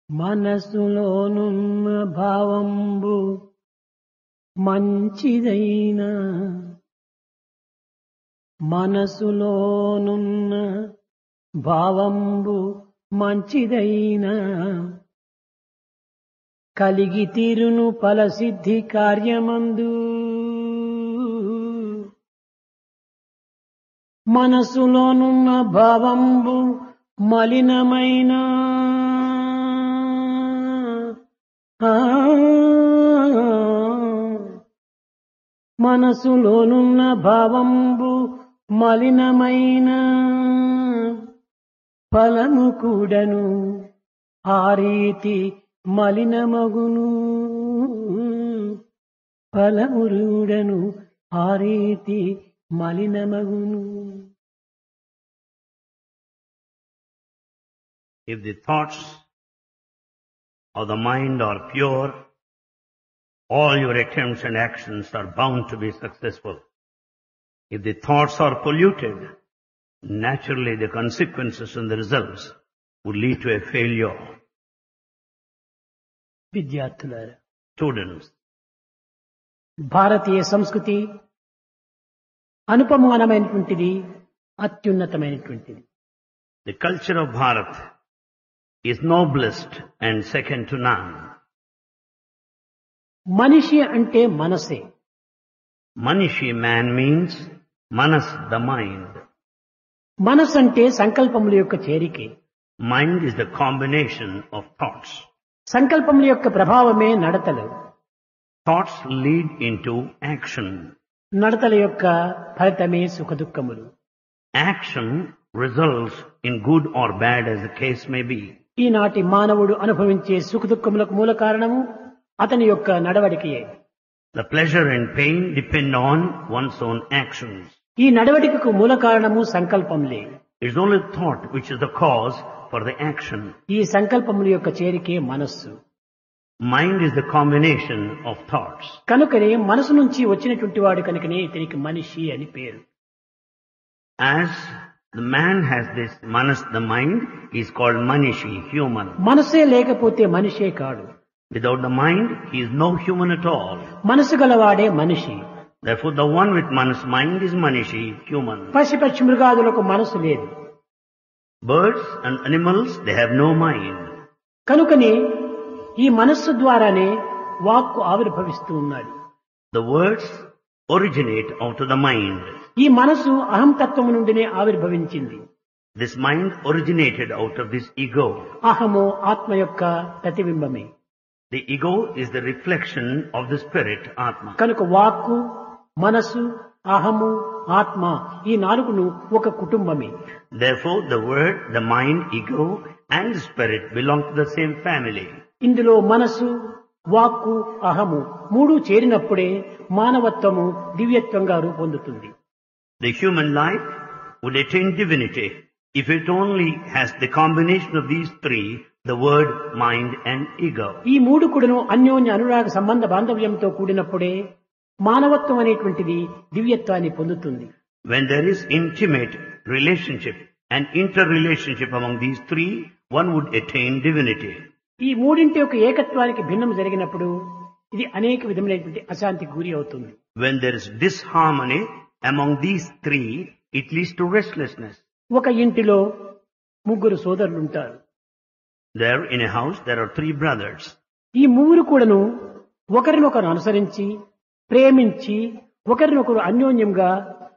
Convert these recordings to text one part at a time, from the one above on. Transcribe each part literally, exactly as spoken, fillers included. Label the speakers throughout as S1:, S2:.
S1: మనసులోనున్న భావంబు మంచిదైన మనసులోనున్న భావంబు మంచిదైన కలిగి తీరును ఫలసిద్ధి కార్యమందు మనసులోనున్న భావంబు మలినమైన ఆ మనసులోనున్న భావంబు మలినమైన ఫలము కూడను ఆ రీతి మలినమగును ఫలమురుడను ఆ రీతి మలినమగును.
S2: If the thoughts of the mind are pure, all your attempts and actions are bound to be successful. If the thoughts are polluted, naturally the consequences and the results would lead to a failure.
S1: విద్యార్థులారా,
S2: Students,
S1: భారతీయ సంస్కృతి అనుపమానమైనటువంటిది, అత్యున్నతమైనటువంటిది.
S2: the culture of Bharat is noblest and second to none.
S1: మనిషి అంటే మనసే.
S2: Manishi man means manas, the mind.
S1: మనసు అంటే సంకల్పముల యొక్క చేరికే.
S2: Mind is the combination of thoughts.
S1: సంకల్పముల యొక్క ప్రభావమే నడతలు.
S2: Thoughts lead into action.
S1: నడతల యొక్క ఫలితమే సుఖదుఖములు.
S2: Action results in good or bad as the case may be.
S1: ఈనాటి మానవుడు అనుభవించే సుఖదుఖములకు మూల కారణము అతని యొక్క నడవడికయే.
S2: The pleasure and pain depend on one's own actions.
S1: ఈ నడవడికకు మూల కారణము సంకల్పములే.
S2: It's only thought which is the cause for the action.
S1: ఈ సంకల్పముల యొక్క చేరికే మనస్సు.
S2: Mind is the combination of thoughts.
S1: కనుకనే మనసు నుంచి వచ్చినటువంటి వాడు కనుకనే ఇతనికి మనిషి అని పేరు.
S2: As the man has this manas, the mind, is called manishi, human.
S1: మనసే లేకపోతే మనిషే కాడు.
S2: Without the mind, he is no human at all.
S1: మనసు గలవాడే మనిషి.
S2: Therefore, the one with manas mind is manishi, human.
S1: పశు పక్షి మృగాదులకు మనసు లేదు.
S2: Birds and animals, they have no mind.
S1: కనుకనే ఈ మనస్సు ద్వారానే వాక్కు ఆవిర్భవిస్తూ ఉన్నాడు.
S2: The words originate out of the mind.
S1: ఈ మనసు అహంతత్వము నుండినే ఆవిర్భవించింది.
S2: This mind originated out of this ego.
S1: అహము ఆత్మ యొక్క ప్రతిబింబమే.
S2: The ego is the reflection of the spirit, Atma.
S1: కనుక వాక్కు, మనసు, అహము, ఆత్మ ఈ నాలుగును ఒక కుటుంబమే.
S2: Therefore, the word, the mind, ego and the spirit belong to the same family.
S1: ఇందులో మనసు, వాక్కు, అహము మూడు చేరినప్పుడే మానవత్వము దివ్యత్వంగా రూపొందుతుంది.
S2: The human life would attain divinity if it only has the combination of these three, the word, mind and ego.
S1: ఈ మూడు కూడాను అన్యోన్య అనురాగ సంబంధ బాంధవ్యంతో కూడినప్పుడే మానవత్వం అనేటువంటిది దివ్యత్వాన్ని పొందుతుంది.
S2: When there is intimate relationship and interrelationship among these three, one would attain divinity.
S1: ఈ మూడింటి యొక్క ఏకత్వానికి భిన్నం జరిగినప్పుడు ఇది అనేక విధమైనటువంటి అశాంతికి గురి అవుతుంది.
S2: When there is disharmony among these three, it leads to restlessness.
S1: ఒక ఇంటిలో ముగ్గురు సోదరులు ఉంటారు.
S2: There in a house, there are three brothers.
S1: ఈ ముగ్గురు కూడాను ఒకరినొకరు అనుసరించి ప్రేమించి ఒకరినొకరు అన్యోన్యంగా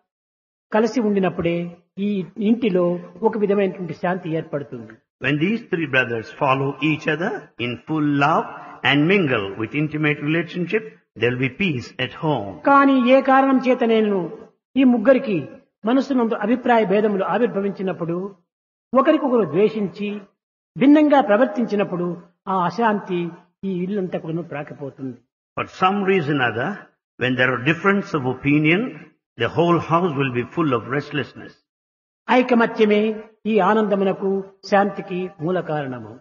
S1: కలిసి ఉండినప్పుడే ఈ ఇంటిలో ఒక విధమైనటువంటి శాంతి ఏర్పడుతుంది.
S2: When these three brothers follow each other in full love and mingle with intimate relationship, there will be peace at home.
S1: కానీ ఏ కారణం చేత నేను ఈ ముగ్గురికి మనసునందు అభిప్రాయ భేదములు ఆవిర్భవించినప్పుడు ఒకరికొకరు ద్వేషించి భిన్నంగా ప్రవర్తించినప్పుడు ఆ అశాంతి ఈ ఇల్లంతా కూడా ప్రాకిపోతుంది.
S2: For some reason or other, when there are difference of opinion, the whole house will be full of restlessness.
S1: ఐకమత్యమే ఈ ఆనందమునకు శాంతికి మూల కారణము.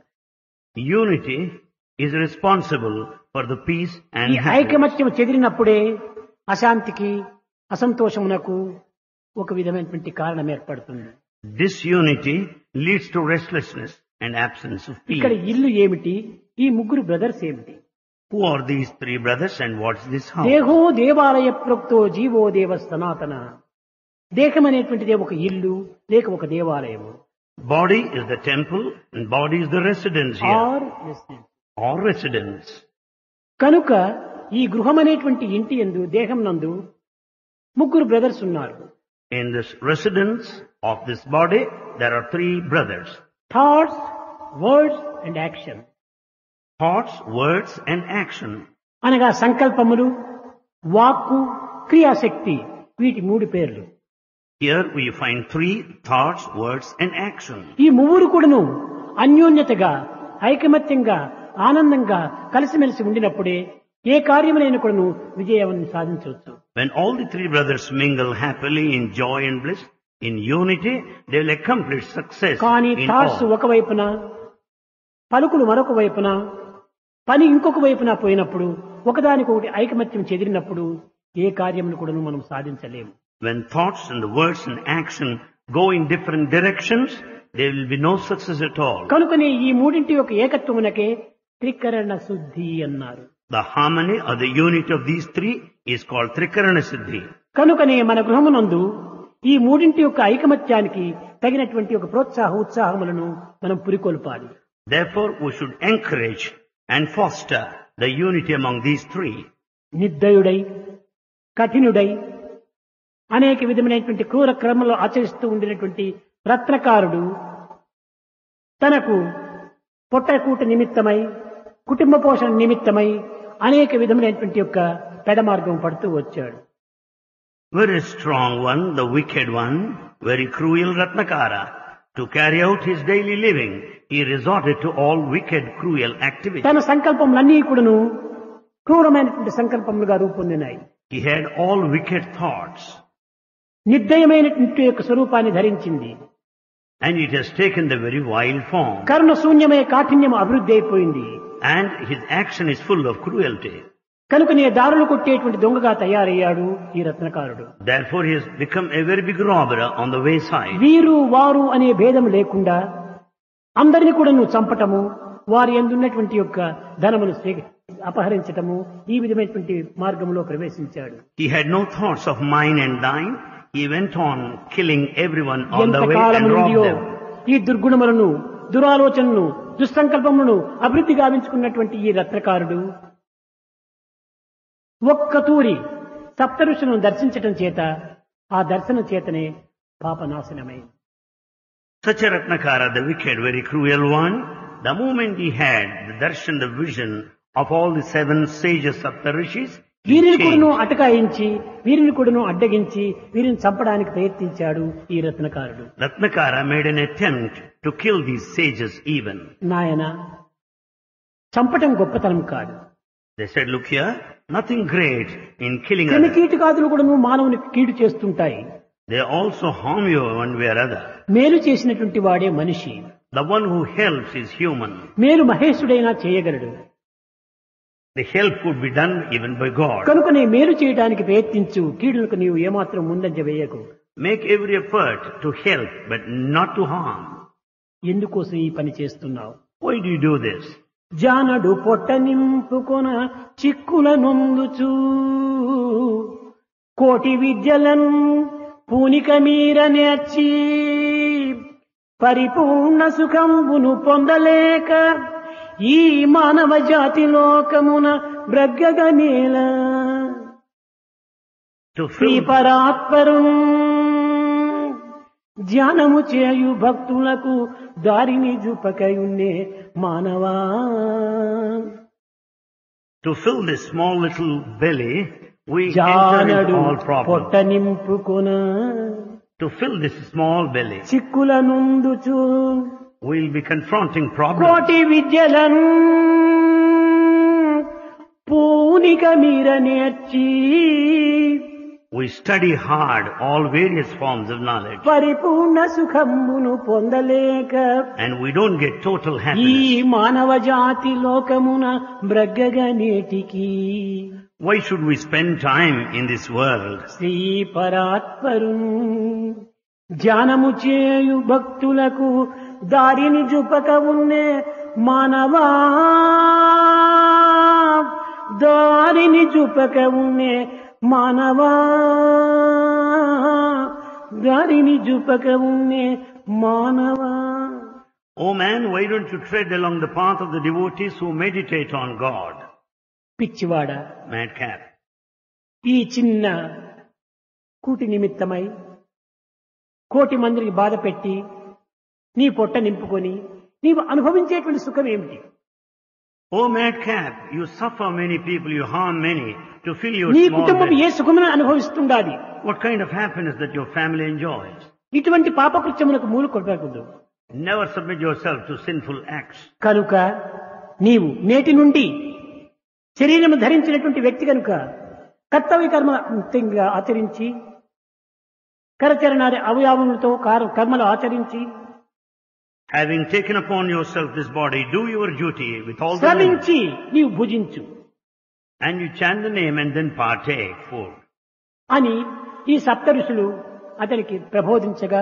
S2: Unity is responsible for the peace and
S1: ఈ
S2: happiness.
S1: ఐకమత్యం చెదిరినప్పుడే అశాంతికి అసంతోషమునకు ఒక విధమైనటువంటి కారణం ఏర్పడుతుంది.
S2: Disunity leads to restlessness. and absence of
S1: ఇక్కడ
S2: peace.
S1: ఇల్లు ఏమిటి, ఈ ముగ్గురు బ్రదర్స్ ఏమిటి?
S2: Who are these three brothers and what's this house?
S1: దేహో దేవాలయ ప్రోక్తో జీవో దేవ సనాతన. దేహం అనేటువంటిదే ఒక ఇల్లు లేక ఒక దేవాలయము.
S2: Body is the temple and body is the residence here.
S1: Or residence.
S2: Or residence.
S1: కనుక ఈ గృహం అనేటువంటి ఇంటి యందు దేహం నందు ముగ్గురు బ్రదర్స్ ఉన్నారు.
S2: In this residence of this body, there are three brothers.
S1: Thoughts, words and action.
S2: Thoughts, words and action.
S1: అనగా సంకల్పములు, వాక్కు, క్రియాశక్తి, వీటి మూడు పేర్లు.
S2: Here we find three thoughts, words and action.
S1: ఈ మూడు కూడాను అన్యోన్యతగా, ఐకమత్యంగా, ఆనందంగా కలిసిమెలిసి ఉండినప్పుడే ఏ కార్యములైన కూడాను విజయాన్ని సాధించవచ్చు.
S2: When all the three brothers mingle happily in joy and bliss, in unity, they will accomplish success
S1: కానీ
S2: in
S1: థాట్స్
S2: all.
S1: ఒకవైపున, పలుకులు మరొక వైపున, పని ఇంకొక వైపున పోయినప్పుడు, ఒకదానికొకటి ఐకమత్యం చెదిరినప్పుడు ఏ కార్యమును కూడాను మనం సాధించలేము.
S2: When thoughts and the words and action go in different directions, there will be no success at all.
S1: కనుకనే ఈ మూడింటి యొక్క ఏకత్వమునకే త్రికరణ శుద్ధి అన్నారు.
S2: The harmony or the unity of these three is called Trikarana Siddhi.
S1: కనుకనే మన గృహమునందు ఈ మూడింటి యొక్క ఐకమత్యానికి తగినటువంటి ఒక ప్రోత్సాహ ఉత్సాహములను మనం పురికొల్పాలి.
S2: Therefore, we should encourage and foster the unity among these three.
S1: నిర్దయుడై, కఠినుడై, అనేక విధమైనటువంటి క్రూర క్రమంలో ఆచరిస్తూ ఉండినటువంటి రత్నకారుడు తనకు పొట్టకూట నిమిత్తమై, కుటుంబ పోషణ నిమిత్తమై అనేక విధమైనటువంటి యొక్క పెడమార్గం పడుతూ వచ్చాడు.
S2: Very strong one, the wicked one, very cruel Ratnakara. To carry out his daily living, he resorted to all wicked, cruel activities.
S1: తన సంకల్పములన్నీ కూడాను క్రూరమైనటువంటి సంకల్పములుగా రూపొందినాయి.
S2: He had all wicked thoughts.
S1: నిర్దయమైనటువంటి యొక్క స్వరూపాన్ని ధరించింది.
S2: And it has taken the very vile form.
S1: కరుణ శూన్యమై కాఠిన్యం అభివృద్ధి అయిపోయింది.
S2: And his action is full of cruelty.
S1: కనుకనే దారులు కొట్టేటువంటి దొంగగా తయారయ్యాడు ఈ రత్నకారుడు.
S2: Therefore he has become a very big robber on the wayside.
S1: వీరు వారు అనే భేదం లేకుండా అందరిని కూడా నువ్వు చంపటము, వారి యందున్నటువంటి యొక్క ధనమును స్వీ- అపహరించటము, ఈ విధమైనటువంటి మార్గంలో ప్రవేశించాడు.
S2: He had no thoughts of mine and thine. He went on killing everyone on the way
S1: ఎంతకాలం
S2: and robbed
S1: నుండియో
S2: them.
S1: ఈ దుర్గుణములను, దురాలోచనలను, దుస్సంకల్పములను అభివృద్ధిగా గావించుకున్నటువంటి ఈ రత్నకారుడు ఒక్క తూరి సప్త ఋషులను దర్శించటం చేత ఆ దర్శనం చేతనే పాపనాశనమైంది.
S2: Such a Ratnakara, the wicked, very cruel one, the moment he had the darshan, the vision of all the seven sages of the rishis, he
S1: వీరిని కూడాను
S2: changed.
S1: అటకాయించి, వీరిని కూడాను అడ్డగించి, వీరిని చంపడానికి ప్రయత్నించాడు ఈ రత్నకారుడు.
S2: Ratnakara made an attempt to kill these sages even.
S1: నాయన, చంపటం గొప్పతనం కాదు.
S2: They said, look here, nothing great in killing others.
S1: క్రిమికీటకాదులు కూడాను మానవునికి కీడు చేస్తుంటాయి.
S2: They also harm you one way or other.
S1: మేలు చేసినటువంటి వాడే మనిషి.
S2: The one who helps is human.
S1: మేలు మహేశుడైనా చేయగలడు.
S2: The help could be done even by God.
S1: కనుకనే మేలు చేయడానికి ప్రయత్నించు, కీడులకు నీవు ఏమాత్రం ముందంజ వేయకు.
S2: Make every effort to help, but not to harm.
S1: ఎందుకోసం ఈ పని చేస్తున్నావు?
S2: Why do you do this?
S1: జానడు పొట్ట నింపుకొన చిక్కుల నొందుచూ కోటి విద్యలను పూనిక మీర నేర్చి పరిపూర్ణ సుఖంబును పొందలేక ఈ మానవ జాతి లోకమున బ్రగ్గగ నేల
S2: To
S1: శ్రీ
S2: fill,
S1: పరాత్పరు ధ్యానము చేయు భక్తులకు దారిని చూపకయున్నే మానవా.
S2: to fill this small little belly, we enter
S1: జానడు
S2: into all
S1: పొట్ట
S2: problems.
S1: నింపుకొన
S2: To fill this small belly,
S1: Chikkula నుందుచు
S2: we'll be confronting problems.
S1: కోటి విద్యలను పూనిక మీర నేర్చి
S2: We study hard all various forms of knowledge,
S1: పరిపూర్ణ సుఖమును పొందలేక
S2: and we don't get total
S1: ఈ
S2: happiness.
S1: మానవ జాతి లోకమున బ్రగ్గగ నేటికి
S2: Why should we spend time in this world?
S1: Shri పరాత్పరు ధ్యానము చేయు భక్తులకు దారిని చూపక ఉన్నే మానవా, దారిని చూపక ఉన్నే మానవా, దారిని చూపక ఉన్నే మానవా.
S2: O man, why don't you tread along the path of the devotees who meditate on God?
S1: పిచ్చివాడ,
S2: Madcap.
S1: ఈ చిన్న కూటి నిమిత్తమై కోటి మందిని బాధ పెట్టి నీ పొట్ట నింపుకొని నీవు అనుభవించేటువంటి సుఖం ఏమిటి?
S2: O madcap, you suffer many people, you harm many to fill your
S1: నీ
S2: small
S1: కుటుంబం ఏ
S2: belly.
S1: సుఖమును అనుభవిస్తుండాలి?
S2: What kind of happiness that your family enjoys?
S1: ఇటువంటి పాపకృత్యములకు మూలు కొట్టకూడదు.
S2: Never submit yourself to sinful acts.
S1: కనుక నీవు నేటి నుండి శరీరము ధరించినటువంటి వ్యక్తి కనుక కర్తవ్య కర్మ అంతంగా ఆచరించి కరచరణాది అవయవములతో కార- కర్మలు ఆచరించి
S2: Having taken upon yourself this body, do your duty with all the limbs.
S1: శ్రమించి నీవు భుజించు
S2: And you chant the name and then partake food.
S1: అని ఈ సప్త ఋషులు అతనికి ప్రబోధించగా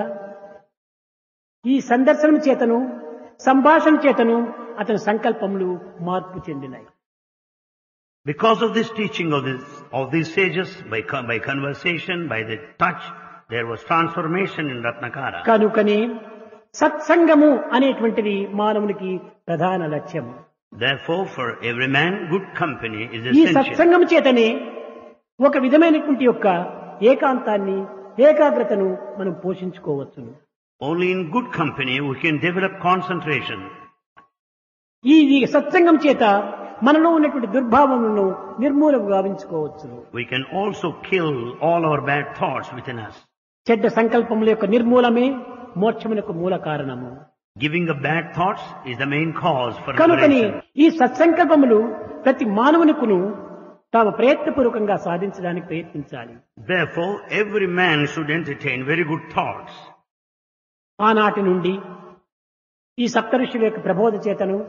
S1: ఈ సందర్శనం చేతను సంభాషణ చేతను అతని సంకల్పములు మార్పు చెందినాయి.
S2: Because of this teaching of this, of these sages, by, con- by conversation, by the touch, there was transformation in Ratnakara.
S1: కనుకని సత్సంగము అనేటువంటిది మానవునికి ప్రధాన లక్ష్యం.
S2: Therefore, for every man, good company is
S1: ఈ
S2: essential.
S1: సత్సంగం చేతనే ఒక విధమైనటువంటి యొక్క ఏకాంతాన్ని ఏకాగ్రతను మనం పోషించుకోవచ్చును.
S2: Only in good company we can develop concentration.
S1: ఈ ఈ సత్సంగం చేత మనలో ఉన్నటువంటి దుర్భావములను నిర్మూలం గావించుకోవచ్చును.
S2: We can also kill all our bad thoughts within us.
S1: చెడ్డ సంకల్పముల యొక్క నిర్మూలమే మోక్షమునకు మూల కారణము.
S2: Giving up bad thoughts is the main cause for
S1: కనుకని
S2: liberation.
S1: ఈ సత్సంకల్పములు ప్రతి మానవునికును తాము ప్రయత్నపూర్వకంగా సాధించడానికి ప్రయత్నించాలి.
S2: Therefore, every man should entertain very good thoughts.
S1: ఆనాటి నుండి ఈ సప్తఋషుల యొక్క ప్రబోధ చేతను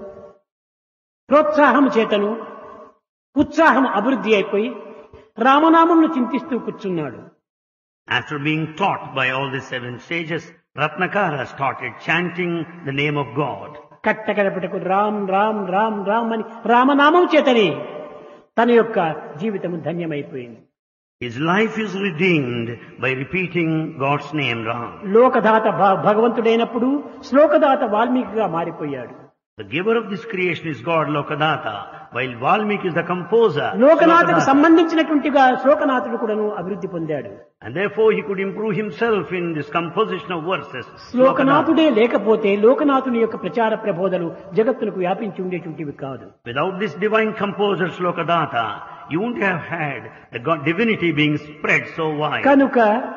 S1: ప్రోత్సాహం చేతను ఉత్సాహం అభివృద్ధి అయిపోయి రామనామంను చింతిస్తూ కూర్చున్నాడు.
S2: After being taught by all the seven sages, Ratnakara started chanting the name of God.
S1: కట్టకడపటకు Ram Ram Ram Ram అని రామనామం చేతనే తన యొక్క జీవితం ధన్యమైపోయింది.
S2: His life is redeemed by repeating God's name Ram.
S1: లోకదాత భ- భగవంతుడైనప్పుడు శ్లోకదాత వాల్మీకిగా మారిపోయాడు.
S2: The giver of this creation is God, Lokadata, while Valmiki is the composer.
S1: లోకనాథకు
S2: Slokadata.
S1: సంబంధించినట్టుగా శ్లోకనాథుడు కూడాను అభివృద్ధి పొందాడు.
S2: And therefore he could improve himself in this composition of verses. Slokadata.
S1: శ్లోకనాథుడే లేకపోతే లోకనాథుని యొక్క ప్రచార ప్రబోధలు జగత్తులకు వ్యాపించి ఉండేటువంటివి కాదు.
S2: Without this divine composer Slokadata, you wouldn't have had the God divinity being spread so wide.
S1: కనుక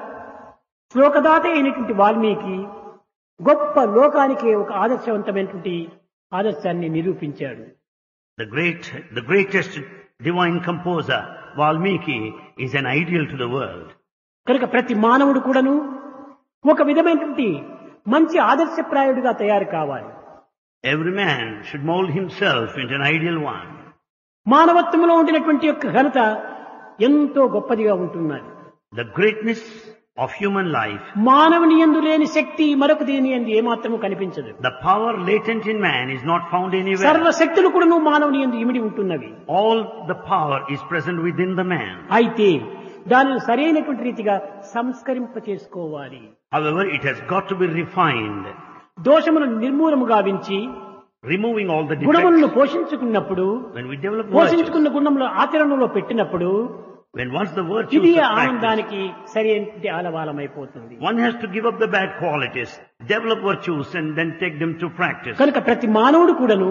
S1: శ్లోకదాత అయినటువంటి వాల్మీకి గొప్ప లోకానికి ఒక ఆదర్శవంతమైనటువంటి ఆదర్శాన్ని నిరూపించాడు.
S2: The great, the greatest divine composer, Valmiki, is an ideal to the world.
S1: కనుక ప్రతి మానవుడు కూడాను ఒక విధమైనటువంటి మంచి ఆదర్శప్రాయుడిగా తయారు కావాలి.
S2: Every man should mold himself into an ideal one.
S1: మానవత్వంలో ఉండినటువంటి యొక్క ఘనత ఎంతో గొప్పదిగా ఉంటున్నది.
S2: The greatness of human life,
S1: మానవుని యందు లేని శక్తి మరొక దేని యందు ఏమాత్రము కనిపించదు.
S2: the power latent in man is not found anywhere.
S1: సర్వశక్తులు కూడాను మానవుని యందు ఇమిడి ఉంటున్నవి.
S2: All the power is present within the man.
S1: అయితే దానిని సరైనటువంటి రీతిగా సంస్కరింప చేసుకోవాలి.
S2: However, it has got to be refined,
S1: దోషములను నిర్మూలము గావించి
S2: removing all the
S1: గుణములను
S2: defects.
S1: పోషించుకున్నప్పుడు
S2: When we develop virtues,
S1: పోషించుకున్న గుణములు ఆచరణలో పెట్టినప్పుడు
S2: when once the virtues
S1: ఇది
S2: are practiced,
S1: ఆనందానికి సరైన ఆలవాలమైపోతుంది.
S2: one has to give up the bad qualities, develop virtues and then take them to practice.
S1: కనుక ప్రతి మానవుడు కూడాను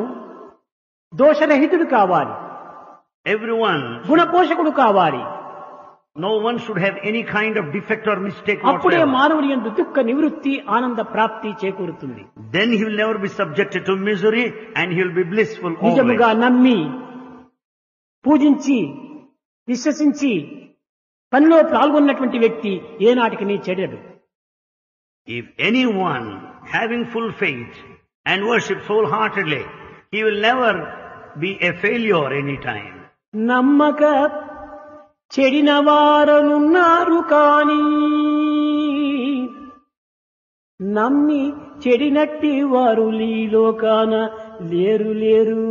S1: దోషరహితుడు కావాలి,
S2: Everyone,
S1: గుణపోషకుడు కావాలి.
S2: no one should have any kind of defect or mistake
S1: అప్పుడే
S2: whatsoever.
S1: మానవుని యందు దుఃఖ నివృత్తి ఆనంద ప్రాప్తి చేకూరుతుంది.
S2: Then he will never be subjected to misery and he will be blissful
S1: నిజముగా
S2: always.
S1: నమ్మి పూజించి విశ్వసించి పనిలో పాల్గొన్నటువంటి వ్యక్తి ఏనాటికి నీ చెడడు.
S2: If anyone having full faith and worship wholeheartedly, he will never be a failure any time.
S1: నమ్మక చెడిన వారనున్నారు కాని నమ్మి చెడినట్టి వారు ఈ లోకాన లేరు లేరు.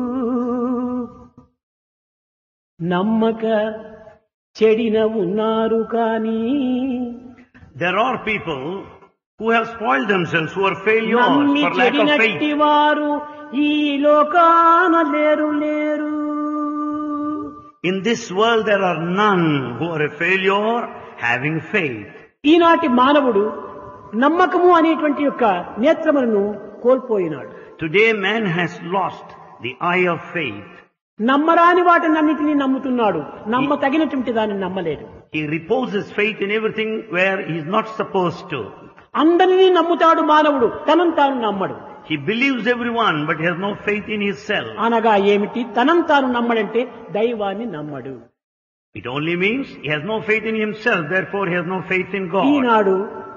S1: నమ్మక చెడిన ఉన్నారు కానీ
S2: There are people who have spoiled themselves, who are failures
S1: నమ్మి
S2: for lack of
S1: చెడినట్టి
S2: faith.
S1: వారు ఈ లోకాన లేరు లేరు.
S2: In this world there are none who are a failure having faith.
S1: ఈనాటి మానవుడు నమ్మకము అనేటువంటి యొక్క నేత్రములను కోల్పోయినాడు.
S2: Today man has lost the eye of faith.
S1: నమ్మరాని వాటినన్నిటినీ నమ్ముతున్నాడు, నమ్మ తగినటువంటి దాన్ని నమ్మలేడు.
S2: He reposes faith in everything where he is not supposed to.
S1: అందరినీ నమ్ముతాడు మానవుడు, తనను తాను నమ్మడు.
S2: He believes everyone but he has no faith in himself.
S1: అనగా ఏమిటి? తనను తాను నమ్మడంటే దైవాన్ని నమ్మడు.
S2: It only means he has no faith in himself, therefore he has no faith in God.
S1: ఈనాడు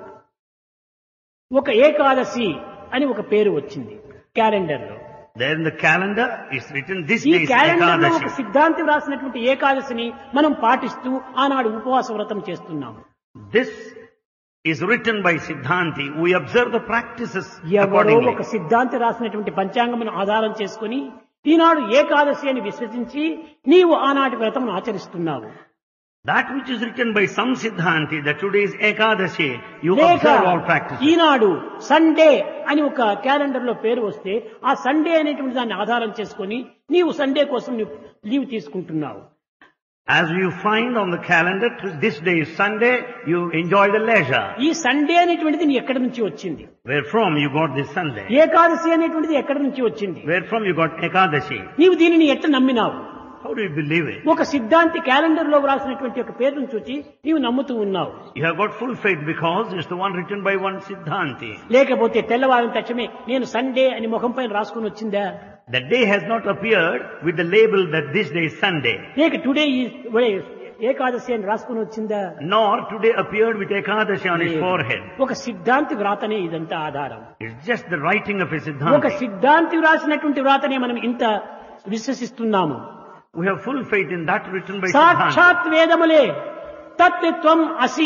S1: ఒక ఏకాదశి అని ఒక పేరు వచ్చింది క్యాలెండర్ లో.
S2: There in the calendar is written this
S1: ఈ
S2: day is
S1: క్యాలెండర్ లో ఒక
S2: Ekadashi.
S1: సిద్ధాంతి రాసినటువంటి ఏకాదశిని మనం పాటిస్తూ ఆనాడు ఉపవాస వ్రతం చేస్తున్నాము.
S2: This is written by Siddhanti. We observe the practices
S1: ఎవరో
S2: accordingly.
S1: ఒక సిద్ధాంతి రాసినటువంటి పంచాంగమును ఆధారం చేసుకుని ఈనాడు ఏకాదశి అని విశ్వసించి నీవు ఆనాటి వ్రతం ఆచరిస్తున్నావు.
S2: That which is written by some Siddhanti, that today is Ekadashi, you
S1: లేక
S2: observe all practices.
S1: ఈనాడు సండే అని ఒక క్యాలెండర్ లో పేరు వస్తే ఆ సండే అనేటువంటి దాన్ని ఆధారం చేసుకుని నీవు సండే కోసం నీవు లీవ్ తీసుకుంటున్నావు.
S2: As you find on the calendar, this day is Sunday, you enjoy the leisure.
S1: ఈ సండే అనేటువంటిది నీ ఎక్కడి నుంచి వచ్చింది?
S2: Where from you got this Sunday?
S1: Ekadashi అనేటువంటిది ఎక్కడి నుంచి వచ్చింది?
S2: Where from you got Ekadashi?
S1: నీవు దీనిని ఎట్లా నమ్మినావు?
S2: How do you believe it?
S1: ఒక సిద్ధాంతి క్యాలెండర్ లో రాసినటువంటి ఒక పేరును చూచి నీవు నమ్ముతూ ఉన్నావు.
S2: You have got full faith because it's the one written by one Siddhanti.
S1: లేకపోతే తెల్లవారిన తక్షణమే నేను సండే అని ముఖం పైన రాసుకుని వచ్చిందా?
S2: The day has not appeared with the label that this day is Sunday.
S1: లేక టుడే ఏకాదశి అని రాసుకుని వచ్చిందా?
S2: Nor today appeared with Ekadashi on his forehead.
S1: ఒక సిద్ధాంతి వ్రాతనే ఇదంతా ఆధారం.
S2: It's just the writing of a
S1: ఒక
S2: Siddhanti.
S1: సిద్ధాంతి వ్రాసినటువంటి వ్రాతనే మనం ఇంత విశ్వసిస్తున్నాము.
S2: We have full faith in that written by Siddhanti.
S1: సాక్షాత్ వేదములే తత్వం అసి.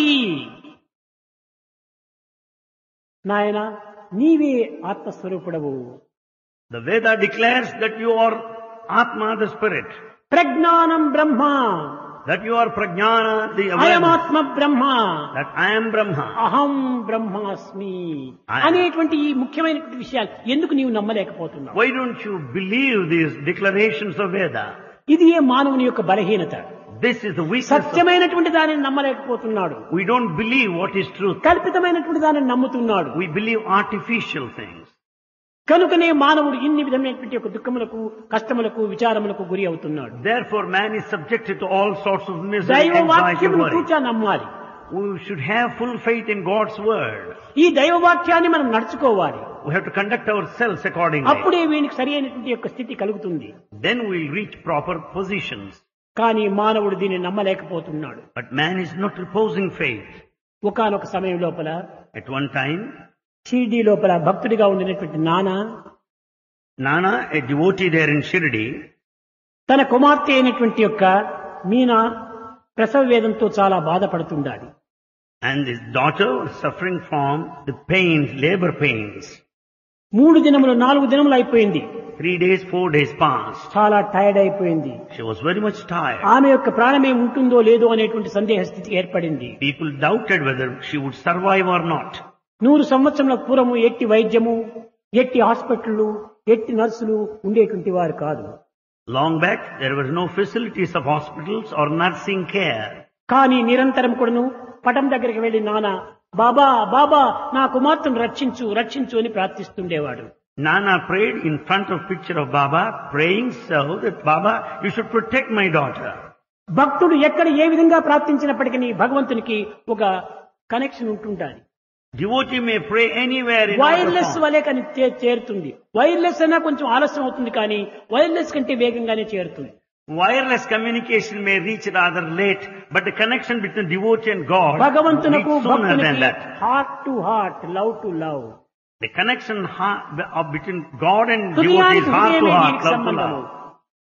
S1: నాయన నీవే ఆత్మస్వరూపుడవు.
S2: The Veda declares that you are Atma, the Spirit.
S1: ప్రజ్ఞానం బ్రహ్మ.
S2: That you are Prajnana, the awareness.
S1: అయమాత్మ Brahma.
S2: That I am Brahma.
S1: అహం బ్రహ్మాస్మి
S2: I am.
S1: అనేటువంటి ఈ ముఖ్యమైనటువంటి విషయాలు ఎందుకు నీవు నమ్మలేకపోతున్నావు?
S2: Why don't you believe these declarations of Veda?
S1: ఇది ఏ మానవుని యొక్క బలహీనత.
S2: This is the weakness of...
S1: సత్యమైనటువంటి దానిని నమ్మలేకపోతున్నాడు.
S2: We don't believe what is truth.
S1: కల్పితమైనటువంటి దానిని నమ్ముతున్నాడు.
S2: We believe artificial things.
S1: కనుకనే మానవుడు ఇన్ని విధమైనటువంటి యొక్క దుఃఖములకు, కష్టములకు, విచారములకు గురి అవుతున్నాడు.
S2: Therefore man is subjected to all sorts of misery,
S1: దైవ
S2: anxiety,
S1: వాక్యమును
S2: worry.
S1: తూచా నమ్మాలి.
S2: We should have full faith in God's word.
S1: ఈ దైవ వాక్యాన్ని మనం నడుచుకోవాలి.
S2: We have to conduct ourselves accordingly.
S1: అప్పుడే వీనికి సరి అయినటువంటి యొక్క స్థితి కలుగుతుంది.
S2: Then we will reach proper positions.
S1: కానీ మానవుడు దీన్ని నమ్మలేకపోతున్నాడు.
S2: But man is not reposing faith.
S1: ఒకానొక సమయం లోపల
S2: At one time,
S1: షిరిడీ లోపల భక్తుడిగా ఉండినటువంటి నానా
S2: Nana, a devotee there in Shirdi,
S1: తన కుమార్తె అయినటువంటి యొక్క మీనా ప్రసవ వేదంతో చాలా బాధపడుతుండాలి.
S2: and his daughter was suffering from the pains, labor pains.
S1: మూడు దినములు నాలుగు దినములు అయిపోయింది.
S2: Three days, four days passed.
S1: చాలా టైర్డ్ అయిపోయింది.
S2: She was very much tired.
S1: ఆమె యొక్క ప్రాణమే ఉంటుందో లేదో అనేటువంటి సందేహ స్థితి ఏర్పడింది.
S2: People doubted whether she would survive or not.
S1: నూరు సంవత్సరాల పూర్వము ఎట్టి వైద్యము, ఎట్టి హాస్పిటళ్లు, ఎట్టి నర్సులు ఉండేటువంటి వారు కాదు.
S2: Long back, there were no facilities of hospitals or nursing care.
S1: కానీ నిరంతరం కూడాను పటం దగ్గరికి వెళ్లి నాన్న బాబా బాబా నా కుమార్తెను రక్షించు రక్షించు అని ప్రార్థిస్తుండేవాడు.
S2: Nana prayed in front of picture of Baba, praying so that Baba, you should protect my daughter.
S1: భక్తుడు ఎక్కడ ఏ విధంగా ప్రార్థించినప్పటికీ భగవంతునికి ఒక కనెక్షన్ ఉంటుండాలి.
S2: Devotee may pray anywhere in
S1: wireless
S2: our
S1: వలే కానీ చే- చేరుతుంది. వైర్లెస్ అయినా కొంచెం ఆలస్యం అవుతుంది కానీ వైర్లెస్ కంటే వేగంగానే చేరుతుంది.
S2: Wireless communication may reach rather late, but the connection between devotee and God
S1: భగవంతునకు
S2: reaches sooner than
S1: భక్తునికి
S2: that.
S1: Heart to heart, love to love.
S2: The connection ha- of between God and devotee is
S1: హృదయానికి
S2: heart to
S1: హృదయమే
S2: heart,
S1: దీనికి
S2: love to
S1: సంబంధము.
S2: love.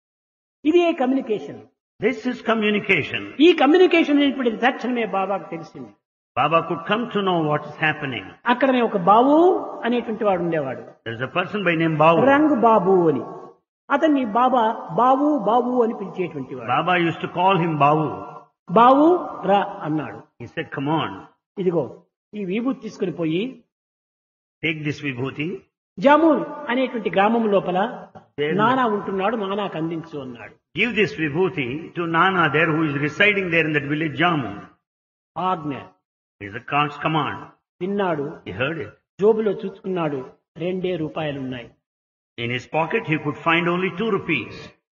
S1: ఇదే communication.
S2: This is communication.
S1: ఈ communication అనేటువంటిది తక్షణమే బాబాకు తెలిసింది.
S2: Baba could come to know what is happening.
S1: అక్కడనే ఒక బావు అనేటువంటి వాడు ఉండేవాడు.
S2: There's a person by name Babu.
S1: రంగు బాబు అని. అతన్ని బాబా బావు బాబు అని పిలిచేటువంటి వాడు.
S2: Baba used to call him Babu.
S1: బావు రా అన్నాడు.
S2: He said, come on,
S1: ఇదిగో ఈ విభూతి తీసుకుని పోయి
S2: take this vibhuti.
S1: జామూన్ అనేటువంటి గ్రామం లోపల నానా ఉంటున్నాడు, నానాకు అందించు అన్నాడు.
S2: Give this vibhuti to Nana there who is residing there in that village Jamu.
S1: ఆజ్ఞ.
S2: It's a God's command.
S1: విన్నాడు.
S2: He heard it.
S1: జోబులో చూసుకున్నాడు, రెండే రూపాయలు ఉన్నాయి.
S2: In his pocket he could find only two rupees.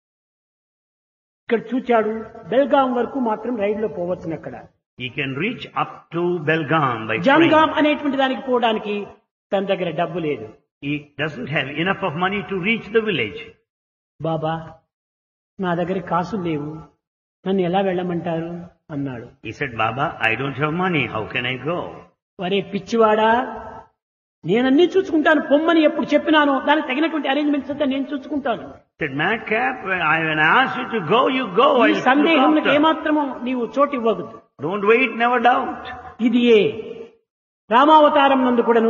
S1: ఇక్కడ చూచాడు, బెల్గాం వరకు మాత్రం రైలులో పోవచ్చును. అక్కడ
S2: He can reach up to Belgaum by
S1: Jangaon
S2: train.
S1: అనేటువంటి దానికి పోవడానికి తన దగ్గర డబ్బు లేదు.
S2: He doesn't have enough of money to reach the village.
S1: బాబా నా దగ్గర కాసులు లేవు, నన్ను ఎలా వెళ్ళమంటారు అన్నాడు.
S2: He said, Baba, I don't have money. How can I go?
S1: వరే పిచ్చివాడా, నేనన్నీ చూసుకుంటాను, పొమ్మని ఎప్పుడు చెప్పినానో దానికి తగినటువంటి అరేంజ్మెంట్స్ అంతా నేను చూసుకుంటాను.
S2: He said, madcap, when I, when I ask you to go, you go.
S1: ఈ
S2: I'll look
S1: సందేహంకి
S2: after.
S1: ఏమాత్రమో నీవు చోటు ఇవ్వవద్దు.
S2: Don't wait, never doubt.
S1: ఇది ఏ రామావతారం నందు కూడాను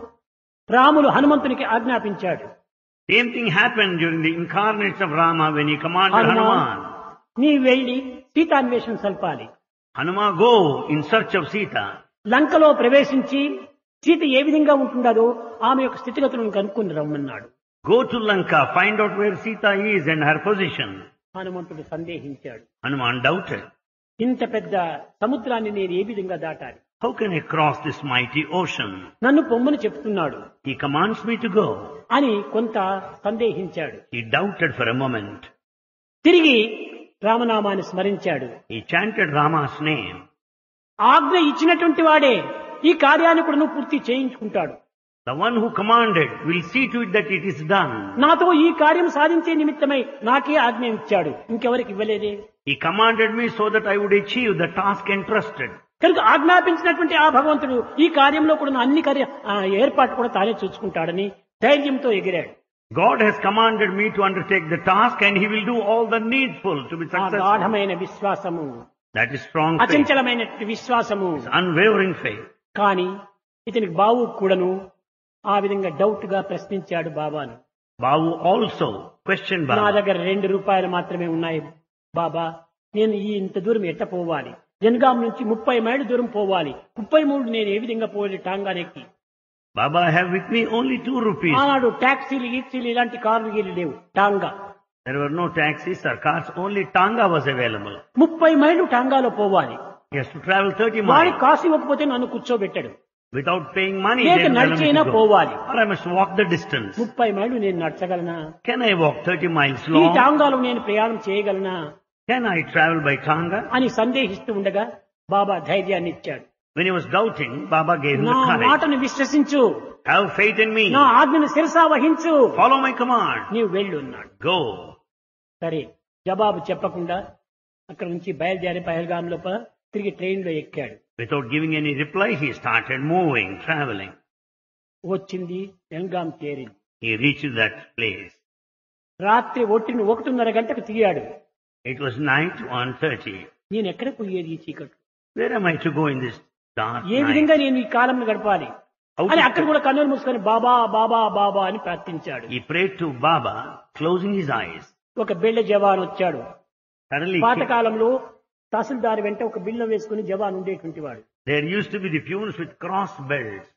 S1: రాములు హనుమంతునికి ఆజ్ఞాపించాడు.
S2: Same thing happened during the incarnates of Rama when he commanded
S1: Hanuman.
S2: Hanuman.
S1: నీ వెళ్లి సీతాన్వేషణ సల్పాలి.
S2: Hanuman, go in search of Sita.
S1: లంకలో ప్రవేశించి సీత ఏ విధంగా ఉంటుండదో ఆమె యొక్క స్థితిగతులను కనుక్కొని రమ్మన్నాడు.
S2: Go to Lanka, find out where Sita is and her position.
S1: హనుమంతుడు సందేహించాడు.
S2: Hanuman doubted.
S1: ఇంత పెద్ద సముద్రాన్ని నేను ఏ విధంగా దాటాలి?
S2: How can I cross this mighty ocean?
S1: నన్ను పొమ్మని చెప్తున్నాడు
S2: He commands me to go.
S1: అని కొంత సందేహించాడు.
S2: He doubted for a moment.
S1: తిరిగి రామనామాన్ని స్మరించాడు.
S2: He chanted Rama's name.
S1: ఆజ్ఞ ఇచ్చినటువంటి వాడే ఈ కార్యాన్ని కూడా నువ్వు పూర్తి చేయించుకుంటాడు.
S2: The one who commanded will see to it that it is done.
S1: నాతో ఈ కార్యం సాధించే నిమిత్తమై నాకే ఆజ్ఞ ఇచ్చాడు, ఇంకెవరికి ఇవ్వలేదే.
S2: He commanded me so that I would achieve the task entrusted.
S1: కనుక ఆజ్ఞాపించినటువంటి ఆ భగవంతుడు ఈ కార్యంలో కూడా అన్ని కార్య ఆ ఏర్పాటు కూడా తానే చూసుకుంటాడని ధైర్యంతో ఎగిరాడు.
S2: God has commanded me to undertake the task and he will do all the needful to be
S1: ఆ
S2: successful.
S1: గాఢమైన విశ్వాసము,
S2: That is strong faith.
S1: అచంచలమైనటువంటి విశ్వాసము.
S2: It's unwavering faith.
S1: కానీ ఇతనికి బావు కూడాను ఆ విధంగా డౌట్ గా ప్రశ్నించాడు బాబాను.
S2: Babu also questioned
S1: నా
S2: Baba.
S1: దగ్గర రెండు రూపాయలు మాత్రమే ఉన్నాయి బాబా, నేను ఈ ఇంత దూరం ఎట్ట పోవాలి? జనగాం నుంచి ముప్పై మైళ్ళు దూరం పోవాలి, ముప్పై మూడు నేను ఏ విధంగా పోవాలి టాంగానెక్కి?
S2: Baba, I have with me only two rupees.
S1: ఆనాడు టాక్సీలు గీక్సీలు ఇలాంటి కార్లు గీలు లేవు. Tonga
S2: There were no taxis or cars, only Tanga was available.
S1: ముప్పై మైళ్ళు టాంగాలో పోవాలి.
S2: He has to travel thirty
S1: వాడి
S2: miles
S1: కాసు ఇవ్వకపోతే నన్ను కూర్చోబెట్టాడు.
S2: without paying money.
S1: లేక
S2: Then tell him
S1: నడిచైనా
S2: to go.
S1: పోవాలి.
S2: Or I must walk the distance.
S1: ముప్పై మైళ్ళు నేను నడచగలనా?
S2: Can I walk thirty miles
S1: ఈ
S2: long?
S1: టాంగాలో నేను ప్రయాణం చేయగలనా
S2: Can I travel by Tanga?
S1: అని సందేహిస్తూ ఉండగా బాబా ధైర్యాన్ని ఇచ్చాడు.
S2: When he was doubting, Baba gave him
S1: నా
S2: the courage.
S1: మాటను విశ్వసించు,
S2: Have faith in me.
S1: నా ఆజ్ఞను శిరసా వహించు,
S2: Follow my command.
S1: నీవు వెళ్ళు అన్నాడు.
S2: Go.
S1: సరే జవాబు చెప్పకుండా అక్కడ నుంచి బయలుదేరి పహల్గాం లోపల తిరిగి ట్రైన్ లో ఎక్కాడు.
S2: Without giving any reply, he started moving, traveling.
S1: వచ్చింది బెల్గాం చేరింది.
S2: He reached that place.
S1: రాత్రి ఒట్టిని ఒకటిన్నర గంటకు తిరిగాడు.
S2: It was night one thirty.
S1: నేను ఎక్కడ పోయేది ఈ చీకటి?
S2: Where am I to go in this dark
S1: A
S2: night?
S1: విధంగా నేను ఈ కాలం గడపాలి
S2: How
S1: అని
S2: to-
S1: అక్కడ కూడా కన్నులు మూసుకొని బాబా బాబా బాబా అని ప్రార్థించాడు.
S2: He prayed to Baba, closing his eyes.
S1: ఒక బిళ్ళ జవాన్ వచ్చాడు.
S2: Suddenly,
S1: పాతకాలంలో తహసీల్దార్ వెంట ఒక బిళ్ళ వేసుకుని జవాన్ ఉండేటువంటి వాడు.
S2: there used to be the peons with cross belts.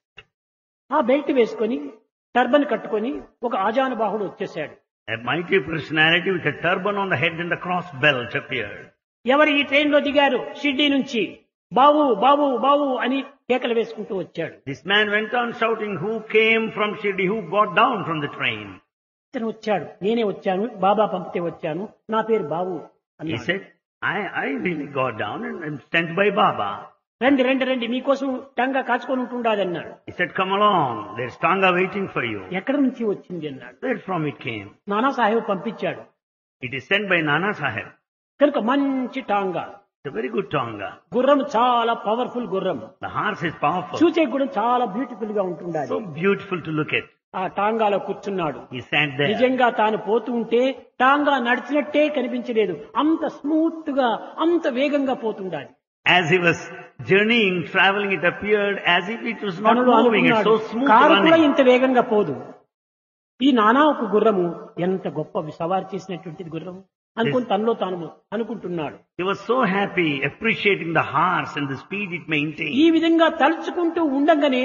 S1: ఆ బెల్ట్ వేసుకొని టర్బన్ కట్టుకొని ఒక ఆజానుబాహుడు వచ్చేసాడు.
S2: A mighty personality with a turban on the head and a cross belt appeared.
S1: ఎవరు ఈ ట్రైన్ లో దిగారు? షిర్డీ నుంచి బావు బావు బావు అని కేకలు వేసుకుంటూ వచ్చాడు.
S2: This man went on shouting, who came from Shirdi, who got down from the train?
S1: ఇతను వచ్చాడు, నేనే వచ్చాను, బాబా పంపితే వచ్చాను, నా పేరు బావు
S2: He
S1: అన్నాడు.
S2: said, I, I really got down and I'm sent by Baba.
S1: రండి రండి రండి మీకోసం టంగా కాచుకొని ఉంటుండాది అన్నాడు.
S2: He said, come along, there's Tanga waiting for you.
S1: ఎక్కడి నుంచి వచ్చింది అన్నాడు.
S2: Where from it came?
S1: Nana Saheb పంపించాడు.
S2: It is sent by Nana Sahib.
S1: కనుక మంచి tonga,
S2: It's a very good Tanga.
S1: గుర్రం చాలా పవర్ఫుల్ గుర్రం,
S2: The horse is powerful.
S1: చూచే కూడా చాలా బ్యూటిఫుల్ గా ఉంటుండాలి.
S2: So beautiful to look at.
S1: ఆ టాంగాలో కూర్చున్నాడు.
S2: He sat there.
S1: నిజంగా తాను పోతూ ఉంటే టాంగా నడిచినట్టే కనిపించలేదు, అంత స్మూత్ గా అంత వేగంగా పోతుండాలి.
S2: As he was journeying, traveling, it appeared as if it was not
S1: తనలో
S2: moving. It's
S1: అనుకున్నాడు,
S2: so smooth
S1: కారు కూడా
S2: running.
S1: ఇంత వేగంగా పోదు. ఈ నానా ఒక గుర్రము ఎంత గొప్ప సవారి చేసినటువంటిది గుర్రము అనుకుని తనలో తాను అనుకుంటున్నాడు.
S2: He was so happy, appreciating the horse and the speed it
S1: ఈ
S2: maintained.
S1: విధంగా తలుచుకుంటూ ఉండగానే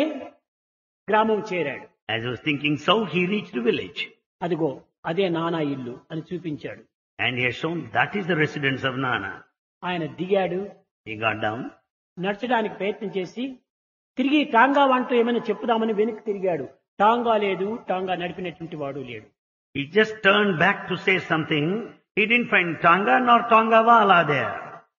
S1: గ్రామం చేరాడు.
S2: As he was thinking so, he reached the village.
S1: అదిగో అదే నానా ఇల్లు అని చూపించాడు.
S2: And he has shown that is the residence of Nana.
S1: ఆయన దిగాడు,
S2: He got down.
S1: నడచడానికి ప్రయత్నం చేసి తిరిగి టాంగా వంటూ ఏమైనా చెప్పుదామని వెనక్కి తిరిగాడు. టాంగా లేదు, టాంగా నడిపినటువంటి వాడు లేడు.
S2: He just turned back to say something. He didn't find Tanga nor Tangawala there.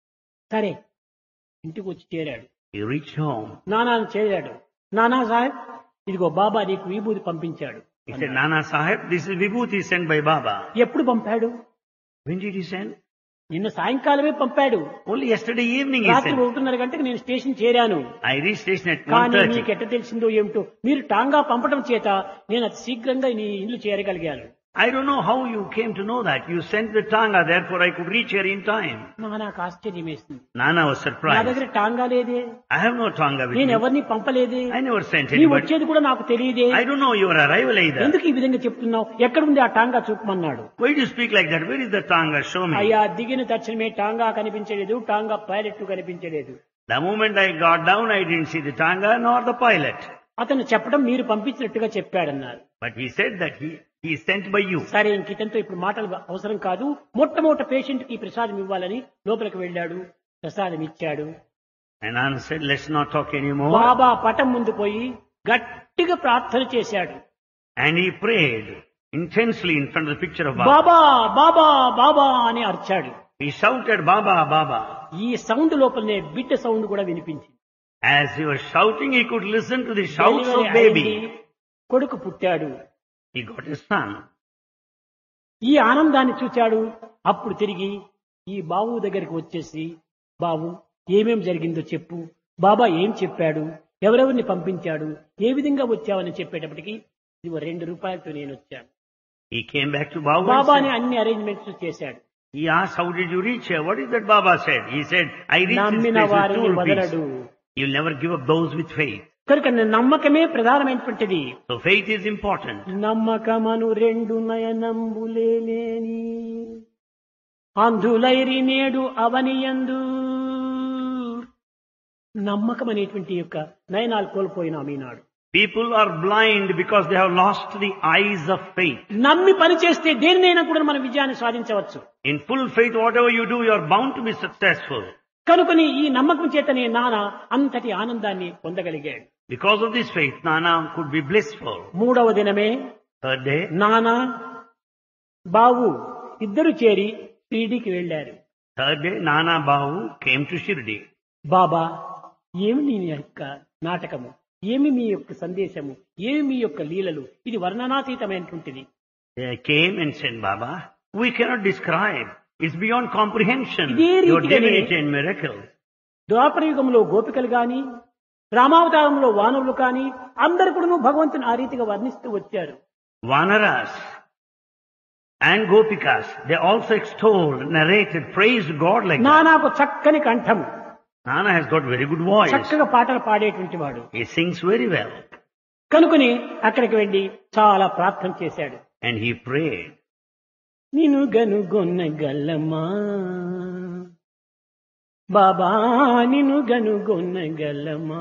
S1: సరే ఇంటికి వచ్చి చేరాడు.
S2: He reached home.
S1: నానాను చేరాడు. నానా సాహెబ్ ఇదిగో బాబా నీకు విభూతి పంపించాడు.
S2: He said, Nana Sahib, this is Vibhuti sent by Baba.
S1: ఎప్పుడు పంపాడు?
S2: When did he send?
S1: నిన్న సాయంకాలమే పంపాడు.
S2: Only yesterday evening he
S1: రాత్రి
S2: sent.
S1: ఒకటిన్నర గంటకు నేను స్టేషన్ చేరాను.
S2: I reached station at one
S1: కానీ
S2: thirty.
S1: నీకు ఎట్ట తెలిసిందో ఏమిటో మీరు టాంగా పంపడం చేత నేను అతి శీఘ్రంగా నీ ఇల్లు చేరగలిగాను.
S2: I don't know how you came to know that. You sent the Tanga, therefore I could reach here in time.
S1: మా నాకు ఆశ్చర్యం వేసింది.
S2: Nana was
S1: నా
S2: surprised.
S1: దగ్గర టాంగా లేదే,
S2: I have no Tanga with
S1: నేను
S2: me.
S1: ఎవరిని పంపలేదే,
S2: I never sent
S1: నీ
S2: anybody.
S1: వచ్చేది కూడా నాకు తెలియదే,
S2: I don't know your arrival either.
S1: ఎందుకు ఈ విధంగా చెప్తున్నావు, ఎక్కడుంది ఆ tonga చూపమన్నాడు.
S2: Why do you speak like that? Where is the Tanga? Show me.
S1: అయ్యా దిగిన తక్షణమే టాంగా కనిపించలేదు, టాంగా పైలట్ కనిపించలేదు.
S2: The moment I got down, I didn't see the Tanga nor the pilot.
S1: అతను చెప్పడం మీరు పంపించినట్టుగా చెప్పాడన్నారు.
S2: But he said that he, he is sent by you.
S1: సరే ఇంక ఇతనితో ఇప్పుడు మాటలు అవసరం కాదు, మొట్టమొదటి పేషెంట్ కి ప్రసాదం ఇవ్వాలని లోపలికి వెళ్ళాడు. ప్రసాదం ఇచ్చాడు.
S2: And Anand said, let's not talk anymore.
S1: బాబా పటం ముందు పోయి గట్టిగా ప్రార్థన చేశాడు.
S2: And he prayed intensely in front of the picture of Baba.
S1: బాబా బాబా బాబా అని అరిచాడు.
S2: He shouted, Baba, Baba.
S1: ఈ సౌండ్ లోపలనే బిడ్డ సౌండ్ కూడా వినిపించింది.
S2: As he was shouting, he could listen to the shouts of
S1: delivery అయింది.
S2: baby.
S1: కొడుకు పుట్టాడు.
S2: He got his son.
S1: ఈ ఆనందాన్ని చూచాడు. అప్పుడు తిరిగి ఈ బాబు దగ్గరికి వచ్చేసి, బాబు ఏమేం జరిగిందో చెప్పు, బాబా ఏం చెప్పాడు, ఎవరెవరిని పంపించాడు, ఏ విధంగా వచ్చావని చెప్పేటప్పటికి ఇదిగో రెండు రూపాయలతో నేను వచ్చాను.
S2: He came back to Baba.
S1: బాబాని
S2: and said-
S1: అన్ని అరేంజ్మెంట్స్ చేశాడు.
S2: He asked, how did you reach here? What is that Baba said? He said, I reached this
S1: నమ్మిన
S2: place with
S1: వారిని
S2: two rupees.
S1: వదలడు.
S2: You'll never give up those with faith.
S1: కనుక నమ్మకమే ప్రధానమైనటువంటిది.
S2: So faith is important.
S1: నమ్మకమను రెండు నయనంబులేని అంధులైరి నేడు అవనియందు. నమ్మకం అనేటువంటి యొక్క నయనాలు కోల్పోయినాం ఈనాడు.
S2: People are blind because they have lost the eyes of faith.
S1: నమ్మి పని చేస్తే దేనినైనా కూడా మనం విజయాన్ని సాధించవచ్చు.
S2: In full faith, whatever you do, you are bound to be successful.
S1: కనుకని ఈ నమ్మకం చేతనే నాన్న అంతటి ఆనందాన్ని పొందగలిగాడు.
S2: Because of this faith, Nana could be blissful.
S1: మూడవ దినమే
S2: Third day,
S1: నాన్న బావు ఇద్దరు చేరి షిరిడీకి వెళ్లారు.
S2: third day, Nana Bahu came to Shirdi.
S1: బాబా ఏమి నీ యొక్క నాటకము, ఏమి మీ యొక్క సందేశము, ఏమి మీ యొక్క లీలలు, ఇది వర్ణనాతీతమైనటువంటిది.
S2: They came and said, Baba, we cannot describe. It's beyond comprehension.
S1: ఇదే
S2: Your
S1: రీతిగానే
S2: divinity and miracles.
S1: ద్వాపర యుగంలో గోపికలు గాని, రామావతారంలో వానరులు కాని అందరు కూడా భగవంతుని ఆ రీతిగా వర్ణిస్తూ వచ్చారు.
S2: Vanaras and Gopikas, they also extolled, narrated, praised God like that.
S1: నానాకు చక్కని కంఠం,
S2: Nana has got very good voice.
S1: చక్కగా పాటలు పాడేటువంటి వాడు.
S2: He sings very well.
S1: కనుకొని అక్కడికి వెళ్లి చాలా ప్రార్థన చేశాడు.
S2: And he prayed.
S1: నిను గనుగొన్న గల్లమా బాబా, నిను గనుగొన్న గల్లమా.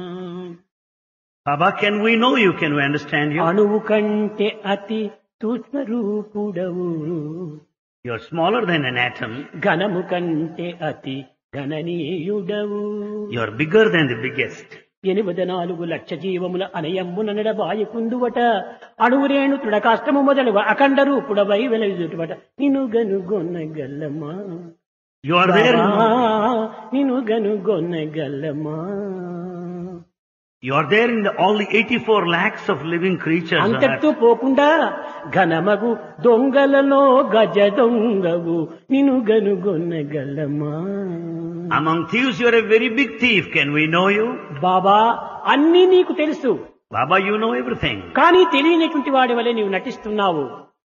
S2: Baba, can we know you? Can we understand you?
S1: అణువు కంటే అతి సూక్ష్మ రూపుడవు,
S2: You are smaller than an atom.
S1: ఘనము కంటే అతి గణనీయుడవు.
S2: You are bigger than the biggest.
S1: ఎనిమిది నాలుగు లక్ష జీవముల అనయమ్మున నడబాయి కుందువట, అణువురేణు తృడకాష్టము మొదలు అఖండ రూపుడవై వెలయుదుటవట. నిను గనుగొన్న గల్లమా
S2: You are there.
S1: Baba,
S2: In,
S1: నిను గనుగొన్న గల్లమా.
S2: you are there in the, all the eighty-four lakhs of living creatures. on
S1: అంతటితో
S2: earth.
S1: పోకుండా ఘనమగు దొంగలలో గజ దొంగవు, నిను గనుగొన్న గల్లమా.
S2: Among thieves, you are a very big thief. Can we know you?
S1: బాబా అన్నీ నీకు తెలుసు,
S2: Baba, you know everything.
S1: కానీ తెలియనటువంటి వాడి వలె నీవు నటిస్తున్నావు.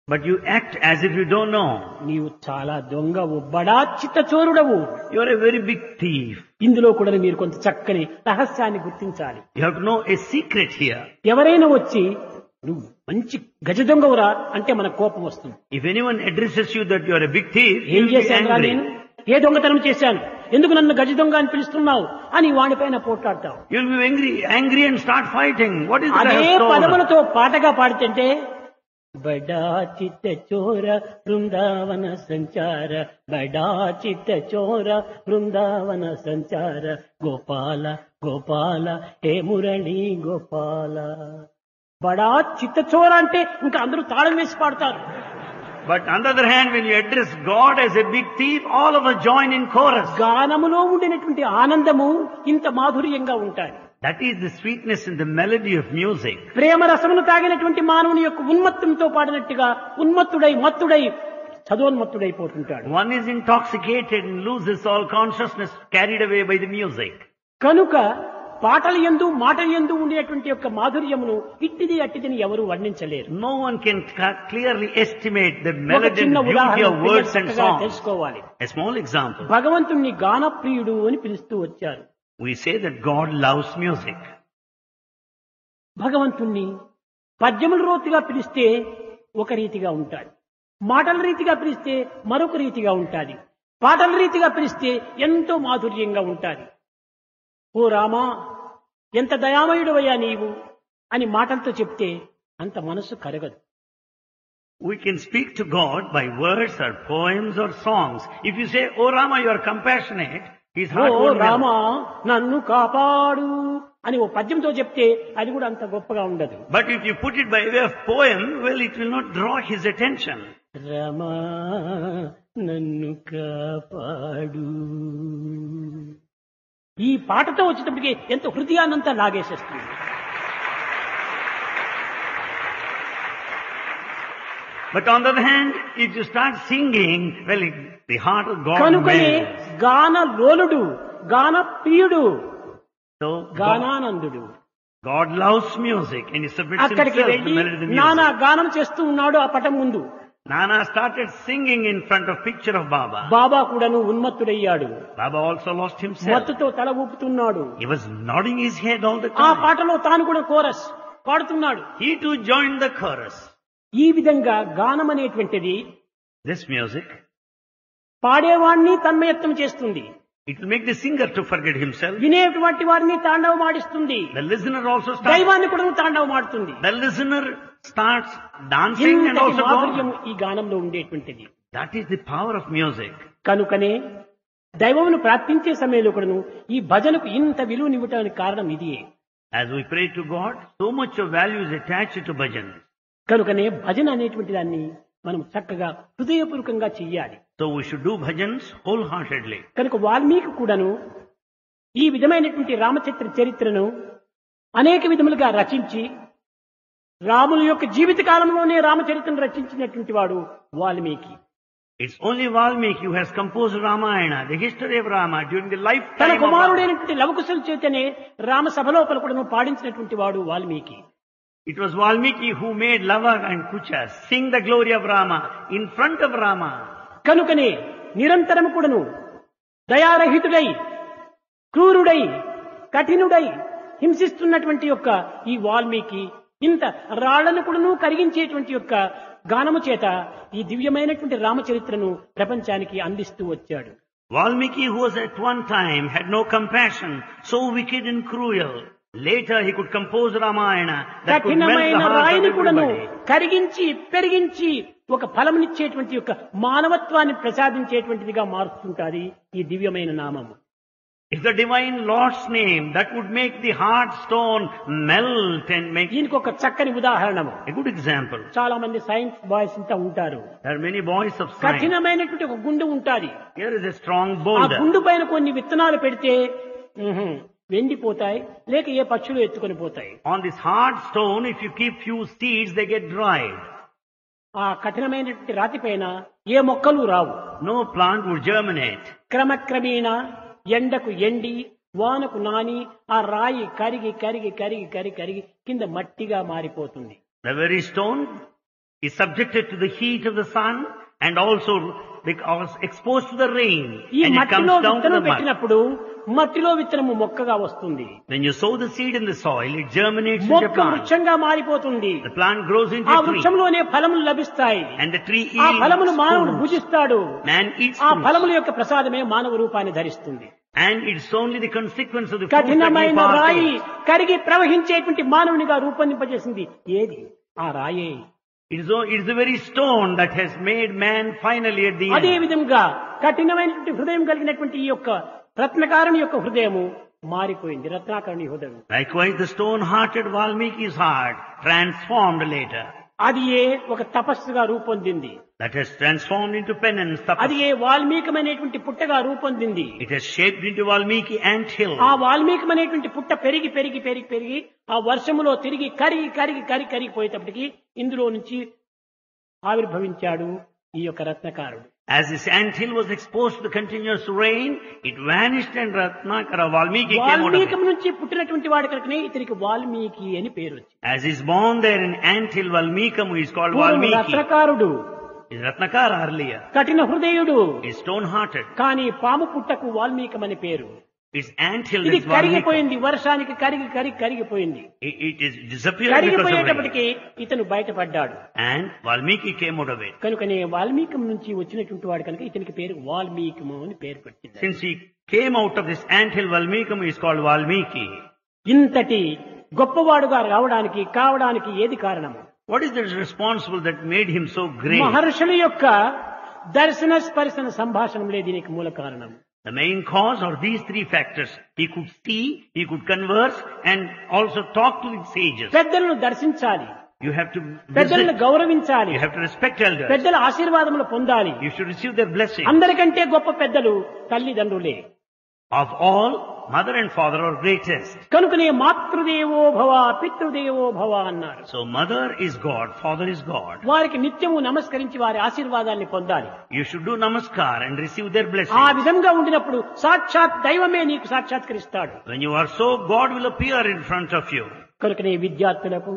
S2: But you act as if you don't know.
S1: నీవు చాలా దొంగవు, బడా చిత్త చోరుడవు.
S2: You are a very big thief.
S1: ఇందులో కూడా మీరు కొంత చక్కని రహస్యాన్ని గుర్తించాలి.
S2: You have to know a secret here.
S1: ఎవరైనా వచ్చి నువ్వు మంచి గజ దొంగవురా అంటే మన కోపం వస్తుంది.
S2: If anyone addresses you that you are a big thief, you
S1: ఏం
S2: will be
S1: చేశాను రా నేను,
S2: angry.
S1: ఏ దొంగతనం చేశాను, ఎందుకు నన్ను గజ దొంగ అని పిలుస్తున్నావు అని వాడిపైన పోట్లాడతావు.
S2: You will be angry, angry and start fighting. What is that I
S1: అదే
S2: have stolen?
S1: పదములతో పాటగా పాడుతుంటే బడా చిత్త చోర బృందావన సంచార, బడా చిత్త చోర బృందావన సంచార, గోపాల గోపాల హే మురళి గోపాల. బడా చిత్త చోర అంటే ఇంకా అందరూ తాళం వేసి పాడతారు.
S2: But on the other hand, when you address God as a big thief, all of us join in chorus.
S1: గానములో ఉండినటువంటి ఆనందము ఇంత మాధుర్యంగా ఉంటాయి.
S2: That is the sweetness in the melody of music.
S1: ప్రేమ రసమును తాగినటువంటి మానవుని యొక్క ఉన్మత్తంతో పాడినట్టుగా ఉన్మత్తుడై మత్తుడై చదోన్మత్తుడైపోతుంటాడు.
S2: One is intoxicated and loses all consciousness, carried away by the music.
S1: కనుక పాటల యందు మాటల యందు ఉండేటువంటి యొక్క మాధుర్యమును ఇట్టిది అట్టిదిని ఎవరు వర్ణించలేరు.
S2: No one can ca- clearly estimate the
S1: ఒక
S2: melody and
S1: చిన్న
S2: beauty
S1: ఉదాహరణ
S2: of words and
S1: చక్కగా
S2: songs.
S1: తెలుసుకోవాలి.
S2: A small example.
S1: భగవంతుణ్ణి గానప్రియుడు అని పిలుస్తూ వచ్చారు.
S2: We say that God loves music.
S1: భగవంతుణ్ణి పద్యముల రోతిగా పిలిస్తే ఒక రీతిగా ఉంటాడు, మాటల రీతిగా పిలిస్తే మరొక రీతిగా ఉంటాది, పాటల రీతిగా పిలిస్తే ఎంతో మాధుర్యంగా ఉంటాది. ఓ రామా ఎంత దయామయుడవయ్యా నీవు అని మాటలతో చెప్తే అంత మనస్సు కరగదు.
S2: We can speak to God by words or poems or songs. If you say, "Oh Rama, you are compassionate," his heart
S1: oh
S2: won't melt.
S1: Rama నన్ను కాపాడు అని ఓ పద్యంతో చెప్తే అది కూడా అంత గొప్పగా ఉండదు.
S2: But if you put it by way of poem, well, it will not draw his attention.
S1: రమా నన్ను కాపాడు ఈ పాటతో వచ్చేటప్పటికి ఎంతో హృదయాన్నంతా లాగేసేస్తుంది.
S2: But on the other hand, if you start singing, well, it, the heart of God
S1: కనుకనే
S2: melts.
S1: గాన లోలుడు, గాన ప్రియుడు,
S2: So God,
S1: గానానందుడు.
S2: God loves music and he submits himself
S1: అక్కడికి
S2: to the
S1: వెళ్ళి
S2: melody of the
S1: నానా
S2: music.
S1: గానం చేస్తూ ఉన్నాడు ఆ పటం ముందు.
S2: Nana started singing in front of picture of Baba.
S1: బాబా కూడాను ఉన్మత్తుడయ్యాడు,
S2: Baba also lost himself.
S1: మత్తుతో తల ఊపుతున్నాడు.
S2: He was nodding his head all the
S1: ఆ
S2: time.
S1: పాటలో తాను కూడా కోరస్ పాడుతున్నాడు.
S2: He too joined the chorus.
S1: ఈ విధంగా గానం అనేటువంటిది
S2: This music,
S1: పాడేవాణ్ణి తన్మయత్వం చేస్తుంది,
S2: it will make the singer to forget himself.
S1: వినేటువంటి వారిని తాండవమాడిస్తుంది,
S2: The listener also starts,
S1: దైవాన్ని కూడా తాండవమాడుతుంది.
S2: the listener starts dancing and
S1: ఇంతటి
S2: also
S1: మాధుర్యం
S2: God.
S1: ఈ గానంలో ఉండేటువంటిది.
S2: That is the power of music.
S1: కనుకనే దైవమును ప్రార్థించే సమయంలో కూడాను ఈ భజనకు ఇంత విలువనివ్వటానికి కారణం ఇదియే.
S2: As we pray to God, so much of value is attached to bhajan.
S1: కనుకనే భజన అనేటువంటి దాన్ని మనం చక్కగా హృదయపూర్వకంగా చెయ్యాలి.
S2: So we should do bhajans wholeheartedly.
S1: కనుక వాల్మీకి కూడాను ఈ విధమైనటువంటి రామచరిత్ర చరిత్రను అనేక విధములుగా రచించి రాముల యొక్క జీవిత కాలంలోనే రామచరిత్రను రచించినటువంటి వాడు Valmiki.
S2: It's only Valmiki who has composed Ramayana, the history of Rama during the
S1: తన
S2: lifetime of Rama.
S1: కుమారుడైనటువంటి లవకుశల చేతనే రామ సభలోపల కూడాను పాడించినటువంటి వాడు Valmiki.
S2: It was Valmiki who made Lava and Kucha sing the glory of Rama in front of Rama.
S1: కనుకనే నిరంతరం కూడాను దయారహితుడై క్రూరుడై కఠినుడై హింసిస్తున్నటువంటి యొక్క ఈ వాల్మీకి ఇంత రాళ్లను కూడాను కరిగించేటువంటి యొక్క గానము చేత ఈ దివ్యమైనటువంటి రామచరిత్రను ప్రపంచానికి అందిస్తూ వచ్చాడు.
S2: Valmiki, who was at one time had no compassion, so wicked and cruel, later he could compose Ramayana that could melt the
S1: కఠినమైన
S2: heart
S1: రాయిని
S2: of
S1: కూడాను
S2: everybody.
S1: కరిగించి పెరిగించి ఒక ఫలమునిచ్చేటువంటి యొక్క మానవత్వాన్ని ప్రసాదించేటువంటిదిగా మారుస్తుంటాది ఈ దివ్యమైన నామము.
S2: It's the divine Lord's name that would make the heart stone melt and make
S1: దీనికి ఒక చక్కని ఉదాహరణము.
S2: a good example.
S1: చాలా మంది సైన్స్ బాయ్స్ ఇంత ఉంటారు.
S2: There are many boys of science.
S1: కఠినమైనటువంటి ఒక గుండు ఉంటాది.
S2: Here is a strong
S1: ఆ
S2: boulder.
S1: గుండు పైన కొన్ని విత్తనాలు పెడితే ఉహుం, వెండిపోతాయి, లేక ఏ పక్షులు ఎత్తుకొని పోతాయి.
S2: On this hard stone, if you keep few seeds, they get dried.
S1: ఆ కఠినమైనటువంటి రాతి పైన ఏ మొక్కలు రావు.
S2: No plant would germinate.
S1: క్రమక్రమేణా ఎండకు ఎండి వానకు నాని ఆ రాయి కరిగి కరిగి కరిగి కరిగి కరిగి కింద మట్టిగా మారిపోతుంది.
S2: The very stone is subjected to the heat of the sun and also because exposed to the rain,
S1: ఈ
S2: and it comes
S1: మట్టిలో
S2: down to
S1: విత్తనం
S2: the mud.
S1: పెట్టినప్పుడు మట్టిలో విత్తనము మొక్కగా వస్తుంది.
S2: When you sow the seed in the soil, it germinates into a
S1: మొక్క
S2: plant.
S1: వృక్షంగా మారిపోతుంది.
S2: The plant grows into
S1: ఆ
S2: a tree,
S1: వృక్షంలోనే ఫలములు లభిస్తాయి.
S2: and the tree
S1: ఆ ఫలములు
S2: yields
S1: మానవుడు
S2: fruits.
S1: భుజిస్తాడు.
S2: Man eats
S1: ఆ
S2: fruits,
S1: ఫలముల యొక్క ప్రసాదమే మానవ రూపాన్ని ధరిస్తుంది.
S2: and it's only the consequence of the fruits that we
S1: కఠినమైన రాయి
S2: partake.
S1: కరిగి ప్రవహించేటువంటి మానవునిగా రూపొందింపజేసింది ఏది? ఆ రాయే.
S2: It is, o- it is the very stone that has made man finally at the
S1: అదే
S2: end.
S1: విధంగా కఠినమైనటువంటి హృదయం కలిగినటువంటి ఈ యొక్క రత్నకారుని యొక్క హృదయము మారిపోయింది. రత్నాకరుని హృదయం
S2: Likewise, the stone-hearted Valmiki's heart transformed later.
S1: అది ఏ ఒక తపస్సుగా రూపొందింది.
S2: That has transformed into penance.
S1: అది
S2: tapas.
S1: A వాల్మీకమైనటువంటి పుట్టగా రూపొందింది.
S2: It has shaped into Valmiki anthill.
S1: ఆ వాల్మీకమైనటువంటి పుట్ట పెరిగి పెరిగి పెరిగి పెరిగి ఆ వర్షములో తిరిగి కరిగి కరిగి కరిగి కరిగిపోయేటప్పటికి ఇందులో నుంచి ఆవిర్భవించాడు ఈ యొక్క రత్నకారుడు.
S2: As this anthill was exposed to the continuous rain, it vanished and Ratnakara Valmiki came out of
S1: వాల్మీకం
S2: it.
S1: నుంచి పుట్టినటువంటి వాడి కనుకనే ఇతనికి వాల్మీకి అని పేరు వచ్చింది.
S2: As is born there in anthill Valmikam, who is called
S1: పూర్వం
S2: Valmiki.
S1: రత్నకారుడు,
S2: Is Ratnakara earlier.
S1: కఠిన హృదయుడు,
S2: Is stone-hearted.
S1: కానీ పాము పుట్టకు వాల్మీకం అని పేరు.
S2: Its anthill
S1: ఇది
S2: is Valmiki.
S1: కరిగిపోయింది. వర్షానికి కరిగి కరిగి కరిగిపోయింది.
S2: It, it is disappeared because of rain.
S1: కరిగిపోయేటప్పటికి ఇతను బయటపడ్డాడు.
S2: And Valmiki came out of it.
S1: కనుకనే వాల్మీకం నుంచి వచ్చినటువంటి వాడు కనుక ఇతనికి పేరు వాల్మీకము అని పేరు పెట్టింది.
S2: Since he came out of this anthill Valmikam, he is called Valmiki.
S1: ఇంతటి గొప్పవాడుగా రావడానికి కావడానికి ఏది కారణము?
S2: What is the responsible that made him so great?
S1: మహర్షుల యొక్క దర్శన స్పర్శన సంభాషణలే దీనికి మూల కారణం.
S2: The main cause are these three factors. He could see, he could converse, and also talk to the sages.
S1: పెద్దలను దర్శించాలి,
S2: You have to
S1: పెద్దలను
S2: visit,
S1: గౌరవించాలి,
S2: you have to respect elders.
S1: పెద్దల ఆశీర్వాదములు పొందాలి.
S2: You should receive their blessing.
S1: అందరికంటే గొప్ప పెద్దలు తల్లిదండ్రులే.
S2: Of all, mother and father are greatest.
S1: కనుకనే మాతృదేవో భవ పితృదేవో భవ అన్నారు.
S2: So mother is God, father is God.
S1: వారికి నిత్యము నమస్కరించి వారి ఆశీర్వాదాన్ని పొందాలి.
S2: You should do namaskar and receive their
S1: ఆ
S2: blessing.
S1: విధంగా ఉండినప్పుడు సాక్షాత్ దైవమే నీకు సాక్షాత్కరిస్తాడు.
S2: When you are so, God will appear in front of you.
S1: కనుకనే విద్యార్థులకు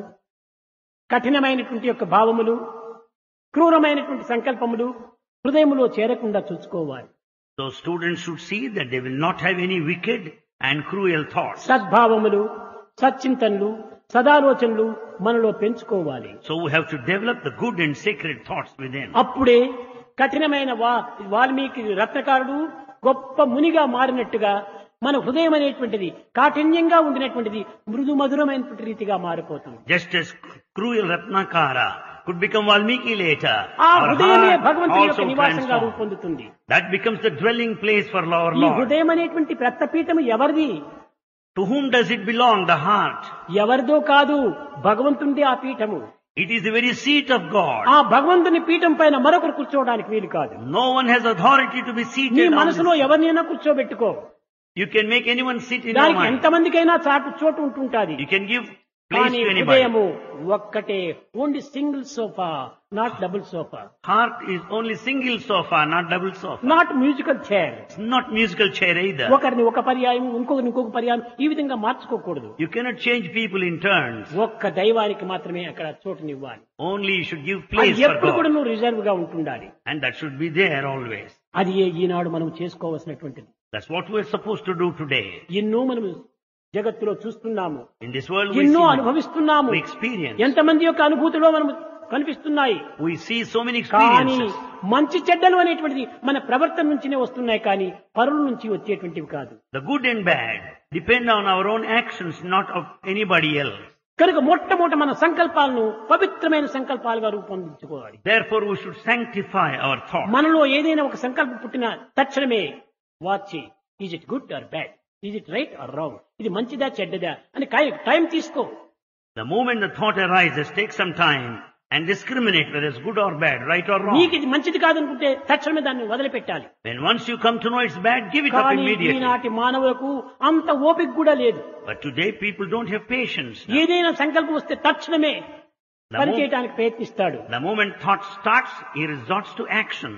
S1: కఠినమైనటువంటి యొక్క భావములు, క్రూరమైనటువంటి సంకల్పములు హృదయములో చేరకుండా చూసుకోవాలి.
S2: So students should see that they will not have any wicked and cruel thoughts.
S1: సద్భావములు, సచ్చింతనలు, సదాలోచనలు మనలో పెంచుకోవాలి.
S2: So we have to develop the good and sacred thoughts within.
S1: అప్పుడే కఠినమైన వా వాల్మీకి రత్నకారుడు గొప్ప మునిగా మారినట్టుగా మన హృదయం అనేటువంటిది కాఠిన్యంగా ఉండినటువంటిది మృదు మధురమైనటువంటి రీతిగా మారిపోతుంది.
S2: Just as cruel Ratnakara could become Valmiki later,
S1: ఆ
S2: our
S1: హృదయమే
S2: heart
S1: భగవంతుని యొక్క
S2: also
S1: నివాసంగా
S2: transforms.
S1: రూపొందుతుంది.
S2: That becomes the dwelling place for our
S1: ఈ
S2: Lord.
S1: హృదయం అనేటువంటి రత్నపీఠము ఎవరిది?
S2: To whom does it belong? The heart.
S1: ఎవరిదో కాదు, భగవంతుడి ఆ Peetham.
S2: It is the very seat of God.
S1: ఆ భగవంతుని పీఠం పైన మరొకరు కూర్చోవడానికి వీలు కాదు.
S2: No one has authority to be
S1: నీ
S2: seated on
S1: మనసులో
S2: this.
S1: ఎవరినైనా కూర్చోబెట్టుకో.
S2: You can make anyone sit in your
S1: దానికి
S2: mind.
S1: ఎంతమందికైనా చాటు చోటు ఉంటుంటాది.
S2: You can give place
S1: కానీ
S2: to anybody.
S1: హృదయము ఒక్కటే, only single sofa, not double sofa,
S2: Heart is only single sofa, not double sofa.
S1: Not musical chair.
S2: It's not musical chair either.
S1: ఒకరిని ఒక పర్యాయం, ఇంకొకరిని ఇంకొక పర్యాయం, ఈ విధంగా మార్చుకోకూడదు.
S2: You cannot change people in turns.
S1: ఒక్క దైవానికి మాత్రమే అక్కడ చోటునివ్వాలి.
S2: Only you should give
S1: అది
S2: place for
S1: ఎప్పుడు కూడా
S2: God.
S1: నువ్వు రిజర్వ్ గా ఉంటుండాలి.
S2: And that should be there always.
S1: అది ఏ ఈనాడు మనం చేసుకోవాల్సినటువంటిది.
S2: That's what we're supposed to do today.
S1: ఎన్నో మనం జగత్తులో చూస్తున్నాము,
S2: In this world we
S1: ఎన్నో
S2: see,
S1: అనుభవిస్తున్నాము.
S2: we experience.
S1: ఎంతమంది యొక్క అనుభూతిలో మనం కనిపిస్తున్నాయి.
S2: We see so many
S1: కానీ
S2: experiences.
S1: మంచి చెడ్డలు అనేటువంటిది మన ప్రవర్తన నుంచినే వస్తున్నాయి, కానీ పరుల నుంచి వచ్చేటువంటివి కాదు.
S2: The good and bad depend on our own actions, not of anybody else.
S1: కనుక మొట్టమొదట మన సంకల్పాలను పవిత్రమైన సంకల్పాలుగా రూపొందించుకోవాలి.
S2: Therefore we should sanctify our thoughts.
S1: మనలో ఏదైనా ఒక సంకల్పం పుట్టిన తక్షణమే watch, is it good or bad, is it right or wrong, ఇది మంచిదా చెడ్డదా అని టైం తీసుకో.
S2: The moment the thought arises, take some time and discriminate whether it's good or bad, right or wrong.
S1: నీకు ఇది మంచిది కాదనుకుంటే తక్షణమే దాన్ని వదిలిపెట్టాలి.
S2: When once you come to know it's bad, give it up
S1: కానీ
S2: immediately.
S1: ఈనాటి మానవులకు అంత ఓపిక కూడా లేదు.
S2: But today people don't have patience. now.
S1: ఏదైనా సంకల్పం వస్తే తక్షణమే
S2: The,
S1: పని
S2: mo-
S1: చేయడానికి ప్రయత్నిస్తాడు.
S2: the moment thought starts, he resorts to action.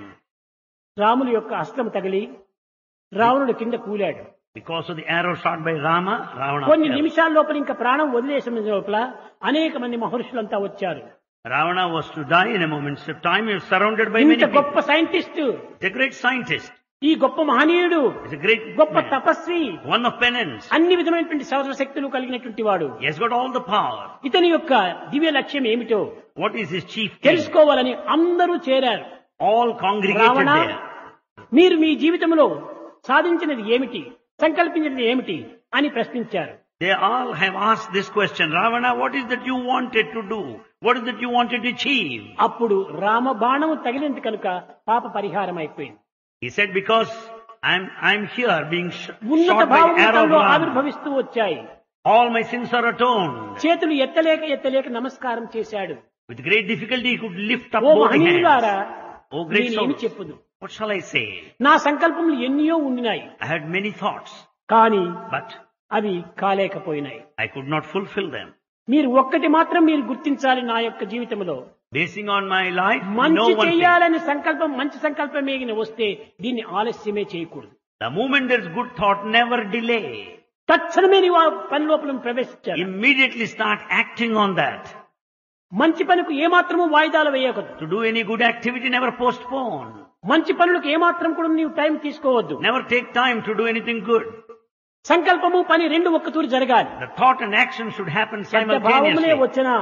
S1: రాముని యొక్క అస్త్రం తగిలి రావణుడు కింద కూలాడు.
S2: Because of the arrow shot by Rama, Ravana
S1: కొన్ని
S2: fell.
S1: నిమిషాల లోపల ఇంకా ప్రాణం వదిలేసిన లోపల అనేక మంది మహర్షులంతా వచ్చారు.
S2: Ravana was to die in a moment's time. He was surrounded by many
S1: ఇంత
S2: people.
S1: గొప్ప scientist,
S2: He's a great scientist.
S1: ఈ గొప్ప మహనీయుడు,
S2: He's a great
S1: గొప్ప
S2: man.
S1: Tapasvi,
S2: One of penance.
S1: అన్ని విధమైనటువంటి సర్వశక్తులు కలిగినటువంటి వాడు.
S2: He has got all the power.
S1: ఇతని యొక్క దివ్య లక్ష్యం ఏమిటో
S2: What is his chief aim?
S1: తెలుసుకోవాలని అందరూ చేరారు.
S2: All congregated
S1: Ravana,
S2: there.
S1: మీరు మీ జీవితంలో సాధించినది ఏమిటి, సంకల్పించినది ఏమిటి అని ప్రశ్నించారు.
S2: They all have asked this question. Ravana, what is that you wanted to do? What is that you wanted to achieve?
S1: అప్పుడు రామ బాణము తగిలింది కనుక పాప పరిహారం అయిపోయింది.
S2: He said, because I'm, I'm here being sh-
S1: ఉన్నత
S2: shot by arrow of
S1: భావములో
S2: Ram.
S1: ఆవిర్భవిస్తూ వచ్చాయి.
S2: All my sins are atoned.
S1: చేతులు ఎత్తలేక ఎత్తలేక నమస్కారం చేశాడు.
S2: With great difficulty he could lift up
S1: oh
S2: both hands.
S1: మహనీయులారా,
S2: Oh great
S1: నేనేమి
S2: souls.
S1: చెప్పుదు,
S2: What shall I say?
S1: నా సంకల్పములు ఎన్నో ఉండినాయి,
S2: I had many thoughts,
S1: కానీ
S2: but
S1: అవి కాలేకపోయినాయి.
S2: I could not fulfill them.
S1: మీరు ఒక్కటి మాత్రం మీరు గుర్తించాలి, నా యొక్క జీవితంలో
S2: Basing on my life, no
S1: మంచి
S2: one thing.
S1: చెయ్యాలని సంకల్పం, మంచి సంకల్పమే వస్తే దీన్ని ఆలస్యమే చేయకూడదు.
S2: The moment there's good thought, never delay.
S1: తక్షణమే నీవు ఆ పని లోపల ప్రవేశించాలి.
S2: Immediately start acting on that.
S1: మంచి పనికి ఏమాత్రము వాయిదాలు వేయకూడదు.
S2: To do any good activity, never postpone.
S1: మంచి పనులకు ఏమాత్రం కూడా నీవు టైం తీసుకోవద్దు.
S2: Never take time to do anything good.
S1: సంకల్పము పని రెండు ఒక్కతూరి జరగాలి.
S2: The thought and action should happen
S1: చెడ్డ భావములే
S2: simultaneously.
S1: వచ్చినా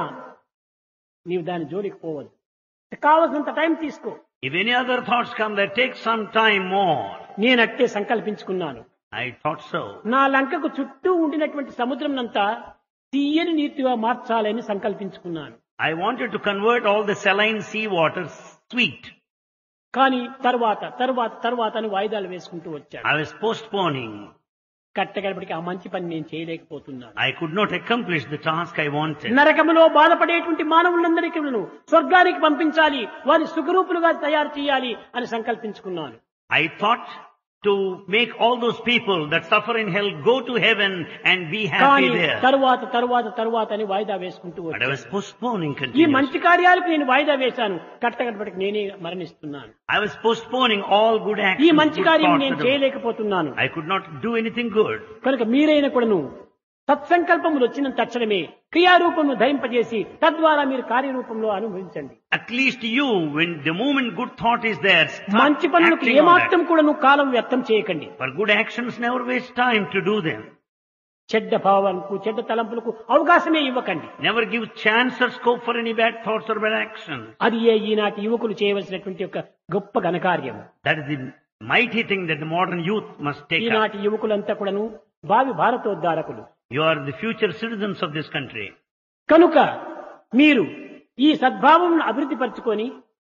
S1: నీవు దాని జోలికి పోవద్దు. కావలసినంత టైం తీసుకో.
S2: If any other thoughts come, that take some time more.
S1: నేనట్టే సంకల్పించుకున్నాను.
S2: I thought so.
S1: నా లంకకు చుట్టూ ఉండినటువంటి సముద్రం నంతా తీయని నీటిగా మార్చాలని సంకల్పించుకున్నాను.
S2: I wanted to convert all the saline sea waters sweet.
S1: కానీ తర్వాత తర్వాత తర్వాత అని వాయిదాలు వేసుకుంటూ వచ్చాడు.
S2: I was postponing.
S1: కట్టగడపటికి ఆ మంచి పని నేను చేయలేకపోతున్నాను.
S2: I could not accomplish the task I wanted.
S1: నరకములో బాధపడేటువంటి మానవులందరికీ స్వర్గానికి పంపించాలి, వారి సుఖరూపులుగా తయారు చేయాలి అని సంకల్పించుకున్నాను.
S2: I thought to make all those people that suffer in hell go to heaven and be happy
S1: కానీ
S2: there.
S1: తరువాత తరువాత తరువాత అని వాయిదా వేసుకుంటూ
S2: But I
S1: వచ్చాను.
S2: was postponing
S1: ఈ
S2: continuously.
S1: మంచి కార్యాలకు నేను వాయిదా వేశాను, కట్టగడపటికి నేనే మరణిస్తున్నాను.
S2: I was postponing all good
S1: ఈ
S2: actions,
S1: మంచి
S2: good
S1: కార్యం
S2: thoughts
S1: నేను
S2: that I-
S1: చేయలేకపోతున్నాను.
S2: I could not do anything good.
S1: కనుక మీరైన కూడాను సత్సంకల్పములు వచ్చిన తక్షణమే క్రియారూపమును ధరింపజేసి తద్వారా మీరు కార్యరూపంలో అనుభవించండి.
S2: At least you, when the moment good thought is there, start
S1: మంచి పనులకు
S2: acting on
S1: ఏమాత్రం
S2: that.
S1: కూడాను కాలం వ్యర్థం చేయకండి.
S2: For good actions, never waste time to do them.
S1: చెడ్డ భావాలకు చెడ్డ తలంపులకు అవకాశమే ఇవ్వకండి.
S2: Never give chance or scope for any bad thoughts or bad actions.
S1: అది ఏ ఈనాటి యువకులు చేయవలసినటువంటి ఒక గొప్ప ఘనకార్యం.
S2: That is the mighty thing that the modern youth must take up.
S1: ఈనాటి యువకులంతా కూడాను భావి భారతోద్ధారకులు.
S2: You are the future citizens of this country.
S1: కనుక మీరు ఈ సద్భావమును అభివృద్ధి పరచుకొని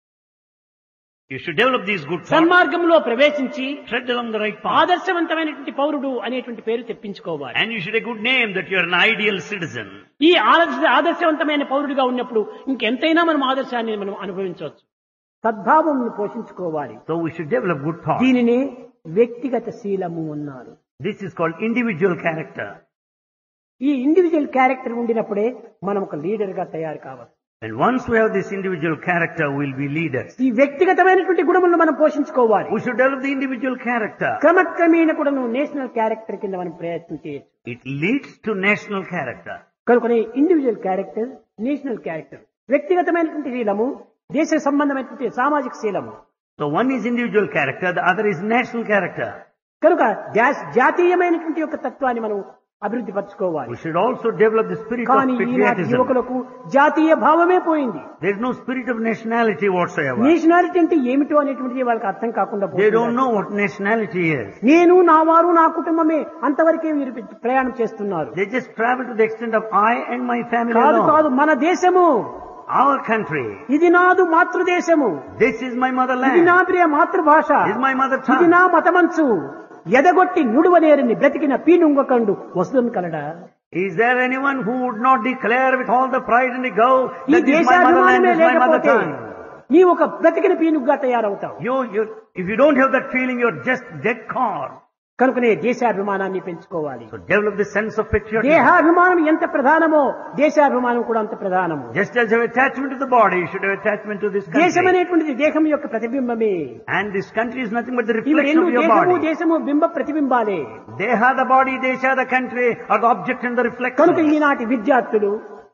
S2: You should develop these good thoughts.
S1: సన్మార్గంలో ప్రవేశించి
S2: Tread along the right path.
S1: ఆదర్శవంతమైనటువంటి పౌరుడు అనేటువంటి పేరు తెప్పించుకోవాలి.
S2: And you should have a good name that you are an ideal citizen.
S1: ఈ ఆదర్శ ఆదర్శవంతమైన పౌరుడిగా ఉన్నప్పుడు ఇంకెంతైనా మనం ఆదర్శాన్ని మనం అనుభవించవచ్చు. సద్భావమును పోషించుకోవాలి.
S2: So we should develop good thoughts.
S1: దీనినే వ్యక్తిగత శీలము అన్నారు.
S2: This is called individual character.
S1: ఈ ఇండివిజువల్ క్యారెక్టర్ ఉండినప్పుడే మనం ఒక లీడర్ గా తయారు కావాలి.
S2: And once we have this individual character, we'll be leaders.
S1: ఈ వ్యక్తిగతమైనటువంటి గుణములను మనం పోషించుకోవాలి.
S2: We should develop the individual character.
S1: క్రమక్రమేణ కూడా నేషనల్ క్యారెక్టర్ కింద మనం ప్రయత్నం చేయొచ్చు.
S2: It leads to national character.
S1: కనుకనే ఇండివిజువల్ క్యారెక్టర్, నేషనల్ క్యారెక్టర్, వ్యక్తిగతమైనటువంటి శీలము, దేశ సంబంధమైనటువంటి సామాజిక శీలము.
S2: So one is individual character, the other is national character.
S1: కనుక జాస్- జాతీయమైనటువంటి యొక్క తత్వాన్ని మనం అభివృద్ధి పరచుకోవాలి.
S2: We should also develop the spirit of
S1: కానీ ఈనాటి
S2: patriotism.
S1: యువకులకు జాతీయ భావమే పోయింది.
S2: There is no spirit of nationality whatsoever.
S1: Nationality అంటే ఏమిటో అనేటువంటిది వాళ్ళకి అర్థం కాకుండా
S2: They
S1: పోతున్నారు.
S2: don't know what nationality is.
S1: నేను, నా వారు, నా కుటుంబమే అంతవరకే వీరు ప్రయాణం చేస్తున్నారు.
S2: They just travel to the extent of I and my family
S1: కాదు
S2: alone.
S1: కాదు, మన దేశము,
S2: Our country.
S1: ఇది నాదు మాతృదేశము,
S2: This is my
S1: ఇది
S2: motherland.
S1: నా ప్రియ మాతృభాష,
S2: This is my mother
S1: ఇది
S2: tongue.
S1: నా మతమంచు, ఎదగొట్టి నుడువనేరిని బ్రతికిన పీనుంగకండు వస్తువును కలడా.
S2: Is there anyone who would not declare with all the pride and the go
S1: ఈ
S2: that this is my motherland,
S1: దేశాభిమానమే
S2: this is my mother
S1: లేకపోతే
S2: tongue?
S1: నీ ఒక బ్రతికిన పీనుగ్గా తయారవుతావు.
S2: You, you, if you don't have that feeling, you're just dead cord.
S1: కనుకనే దేశాభిమానాన్ని పెంచుకోవాలి.
S2: So develop the sense of patriotism.
S1: దేహాభిమానం ఎంత ప్రధానమో దేశాభిమానం కూడా అంత ప్రధానము.
S2: Just as you have attachment to the body, you should have attachment to this
S1: దేశం
S2: country.
S1: అనేటువంటిది దేహం యొక్క ప్రతిబింబమే.
S2: And this country is nothing but the
S1: ఇవి
S2: reflection
S1: రెండు
S2: of your
S1: దేశము
S2: body.
S1: దేశము బింబ ప్రతిబింబాలే.
S2: Deha, the body, Desha, the country are the object and the reflection.
S1: కనుక ఈనాటి విద్యార్థులు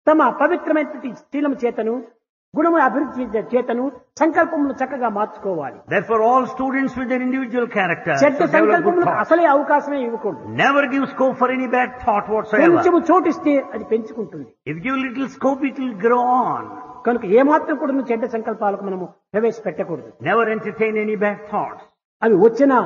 S1: తమ పవిత్రమైనటువంటి శీలం చేతను గుణముల అభివృద్ధి చేతను సంకల్పమును చక్కగా మార్చుకోవాలి.
S2: Therefore, all students with their individual character
S1: చెడ్డ
S2: should develop good
S1: సంకల్పములకు
S2: thoughts.
S1: అసలే అవకాశమే ఇవ్వకూడదు.
S2: Never give scope for any bad thought whatsoever.
S1: కొంచెము చోటిస్తే అది పెంచుకుంటుంది.
S2: If you give little scope, it will grow on.
S1: కనుక ఏమాత్రం కూడా నువ్వు చెడ్డ సంకల్పాలకు మనము ప్రవేశపెట్టకూడదు.
S2: Never entertain any bad thoughts.
S1: అవి వచ్చినా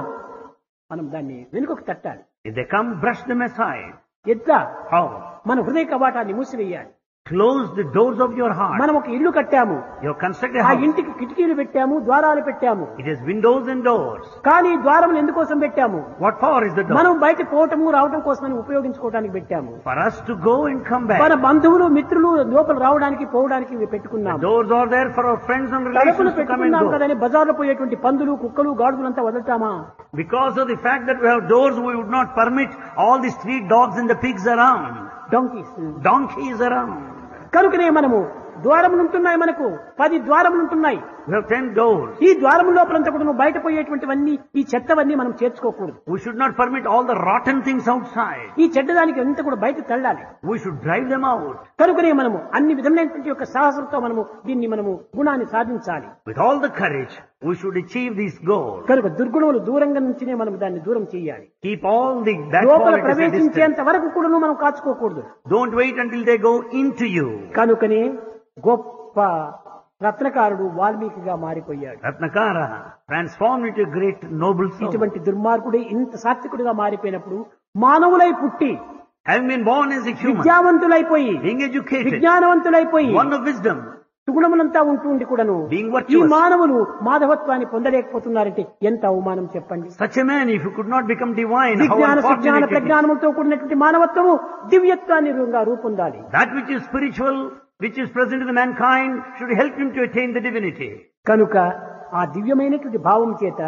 S1: మనం దాన్ని వెనుకకు తట్టాలి.
S2: If they come, brush them aside.
S1: ఎట్లా
S2: How?
S1: మన హృదయ కవాటాన్ని మూసివేయాలి.
S2: Close the doors of your heart.
S1: మనం ఒక ఇల్లు కట్టాము,
S2: You have constructed a
S1: ఆ
S2: house.
S1: ఇంటికి కిటికీలు పెట్టాము, ద్వారాలు పెట్టాము.
S2: It has windows and doors.
S1: కానీ ద్వారములు ఎందుకోసం పెట్టాము?
S2: What for is the door?
S1: మనం బయట పోవటము రావటం కోసమని ఉపయోగించుకోవడానికి పెట్టాము.
S2: For us to go and come back.
S1: మన బంధువులు మిత్రులు లోపల రావడానికి పోవడానికి ఇవి
S2: The
S1: పెట్టుకున్నాము.
S2: doors are there for our friends and
S1: తలుపులు
S2: relations to come and
S1: పెట్టుకున్నాము
S2: go.
S1: కదని బజార్లో పోయేటువంటి పందులు కుక్కలు గాడుగులంతా వదలటామా?
S2: Because of the fact that we have doors, we would not permit all the street dogs and the pigs around.
S1: డొంకీస్.
S2: Donkeys around.
S1: కనుకనే మనము ద్వారములు ఉంటున్నాయి, మనకు పది ద్వారములు ఉంటున్నాయి.
S2: We have ten doors.
S1: ఈ ద్వారముల లోపలంతా కూడా నువ్వు బయట పోయేటువంటివన్నీ ఈ చెత్తవన్నీ మనం చేర్చుకోకూడదు.
S2: We should not permit all the rotten things outside.
S1: ఈ చెడ్డదానికి అంత కూడా బయట తಳ್ಳాలి.
S2: We should drive them out.
S1: కనుకనే మనము అన్ని విధమైనటువంటి యొక్క సాహసంతో మనము దీన్ని మనము గుణాన్ని సాధించాలి.
S2: With all the courage, we should achieve these goals.
S1: కనుక దుర్గుణములు దూరంగా నుంచినే మనం దాన్ని దూరం చేయాలి.
S2: Keep all the bad
S1: లోపల
S2: qualities at distance.
S1: ప్రవేశించేంత వరకు కూడా మనం కాచుకోకూడదు.
S2: Don't wait until they go into you.
S1: కనుకనే గొప్ప రత్నకారుడు వాల్మీకిగా మారిపోయాడు.
S2: Ratnakara transformed into a great noble soul.
S1: ఇటువంటి దుర్మార్గుడే ఇంత సాత్వికుడిగా మారిపోయినప్పుడు మానవులై పుట్టి
S2: Having been born as a human,
S1: విద్యావంతులైపోయి
S2: being educated,
S1: విజ్ఞానవంతులైపోయి
S2: one of wisdom,
S1: సుగుణములంతా ఉంటుండి కూడాను
S2: being
S1: ఈ
S2: virtuous.
S1: మానవులు మాధవత్వాన్ని పొందలేకపోతున్నారంటే ఎంత అవమానం చెప్పండి.
S2: Such a man, if he could not become divine, how
S1: విజ్ఞాన సుజ్ఞాన
S2: unfortunate it is.
S1: ప్రజ్ఞానములతో కూడినటువంటి మానవత్వము దివ్యత్వాన్ని రూపంగా రూపొందాలి.
S2: That which is spiritual, which is present in the mankind, should help him to attain the divinity.
S1: కనుక ఆ దివ్యమైనటువంటి భావం చేత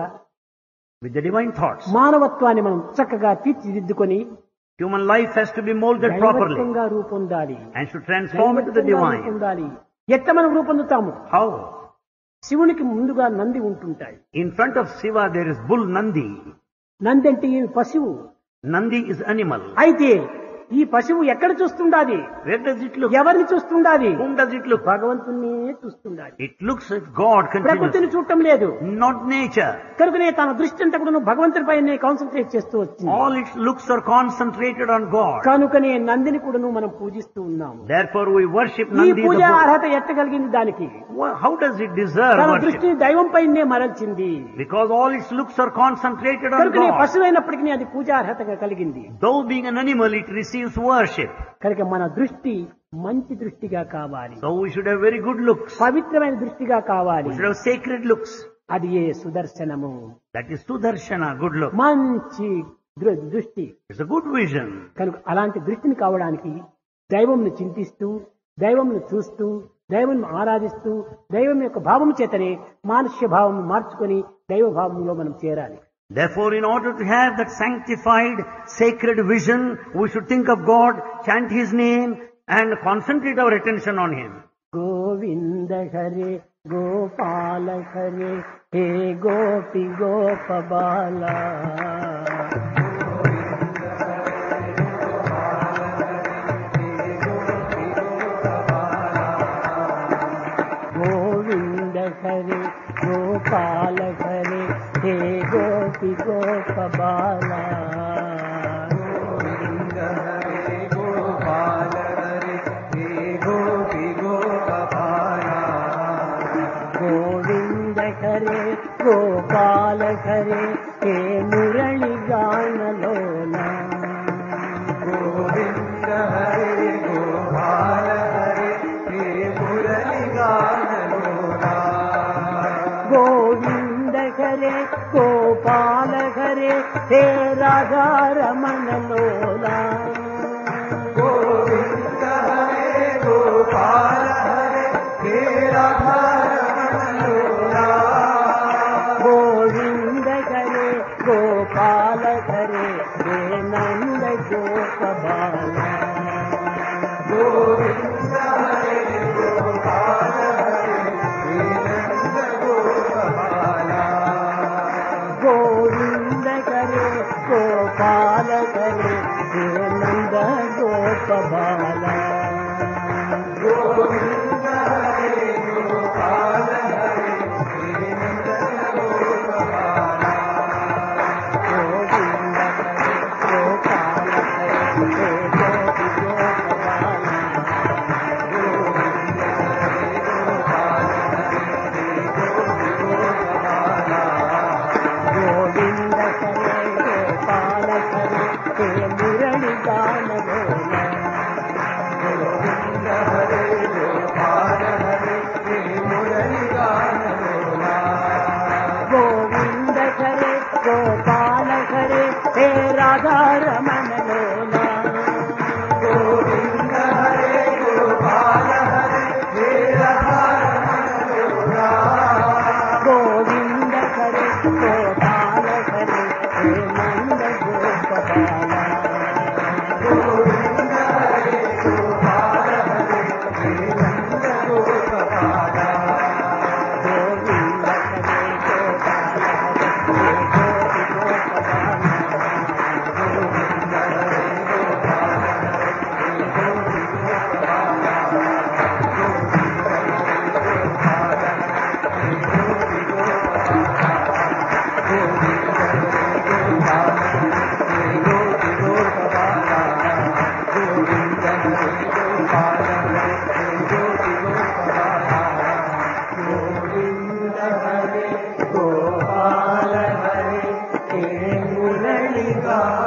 S2: With the divine thoughts,
S1: మానవత్వాన్ని మనం చక్కగా తీర్చిదిద్దుకొని
S2: human life has to be molded properly
S1: దైవత్వంగా రూపొందాలి.
S2: and should transform into the
S1: దైవత్వంగా
S2: divine.
S1: రూపొందాలి. ఎట్ట మనం రూపొందుతాము?
S2: How?
S1: శివునికి ముందుగా నంది ఉంటుంటాయి.
S2: In front of Shiva there is bull Nandi.
S1: Nandi అంటే ఈ పశువు.
S2: Nandi is animal.
S1: అయితే ఈ పశువు ఎక్కడ చూస్తుండాది?
S2: Where does it look?
S1: ఎవరిని చూస్తుండాది?
S2: Whom does it look?
S1: భగవంతుని చూస్తుండాది.
S2: It looks at God
S1: ప్రకృతిని
S2: continuously,
S1: చూడటం లేదు.
S2: not nature.
S1: కనుకనే తన దృష్టి అంతా కూడా భగవంతుని పైనే కాన్సన్ట్రేట్ చేస్తూ వచ్చింది.
S2: All its looks are concentrated on God.
S1: కనుకనే నందిని కూడాను మనం పూజిస్తూ ఉన్నాము.
S2: Therefore we worship
S1: ఈ
S2: Nandi the
S1: పూజ
S2: bull.
S1: అర్హత ఎట్టగలిగింది దానికి?
S2: Well, how does it deserve
S1: తన
S2: worship?
S1: దృష్టిని దైవం పైనే మరల్చింది.
S2: Because all its looks are concentrated on
S1: కనుకనే
S2: God.
S1: పశువు అయినప్పటికీ అది పూజార్హతగా కలిగింది.
S2: Though being an animal, it receives worship.
S1: కనుక మన దృష్టి మంచి దృష్టిగా కావాలి.
S2: So we should have very good looks.
S1: పవిత్రమైన దృష్టిగా కావాలి.
S2: We should have sacred looks.
S1: అది ఏ సుదర్శనము.
S2: That is Sudarshana, good look.
S1: మంచి దృ- దృష్టి.
S2: It's a good vision.
S1: కనుక అలాంటి దృష్టిని కావడానికి దైవంను చింతిస్తూ దైవంను చూస్తూ దైవంను ఆరాధిస్తూ దైవం యొక్క భావం చేతనే మానుష్య భావం మార్చుకొని దైవ భావంలో మనం చేరాలి.
S2: Therefore, in order to have that sanctified, sacred vision, we should think of God, chant His name, and concentrate our attention on Him.
S1: Govinda Hare Gopala Hare hey Gopi గోపబాల Govinda Hare Gopala Hare hey Gopi గోపబాల
S3: Govinda Hare Gopala Hare hey Gopi గోపబాల
S1: Govinda Hare Gopala Hare hey Murali గానలోన
S3: Govinda Hare Gopala Hare hey Murali గానలోలా
S1: Govinda Hare Gopala Hare hey Radha Ramana లోలా
S3: Govinda Hare Gopala Hare hey రాధారమణలోలా
S1: Govinda Hare Gopala Hare hey Nanda గోపబాల
S3: Govinda Hare Gopala Hare hey Nanda గోపబాల
S1: Govinda Hare Gopala Hare hey Nanda గోపబాల
S3: Gopal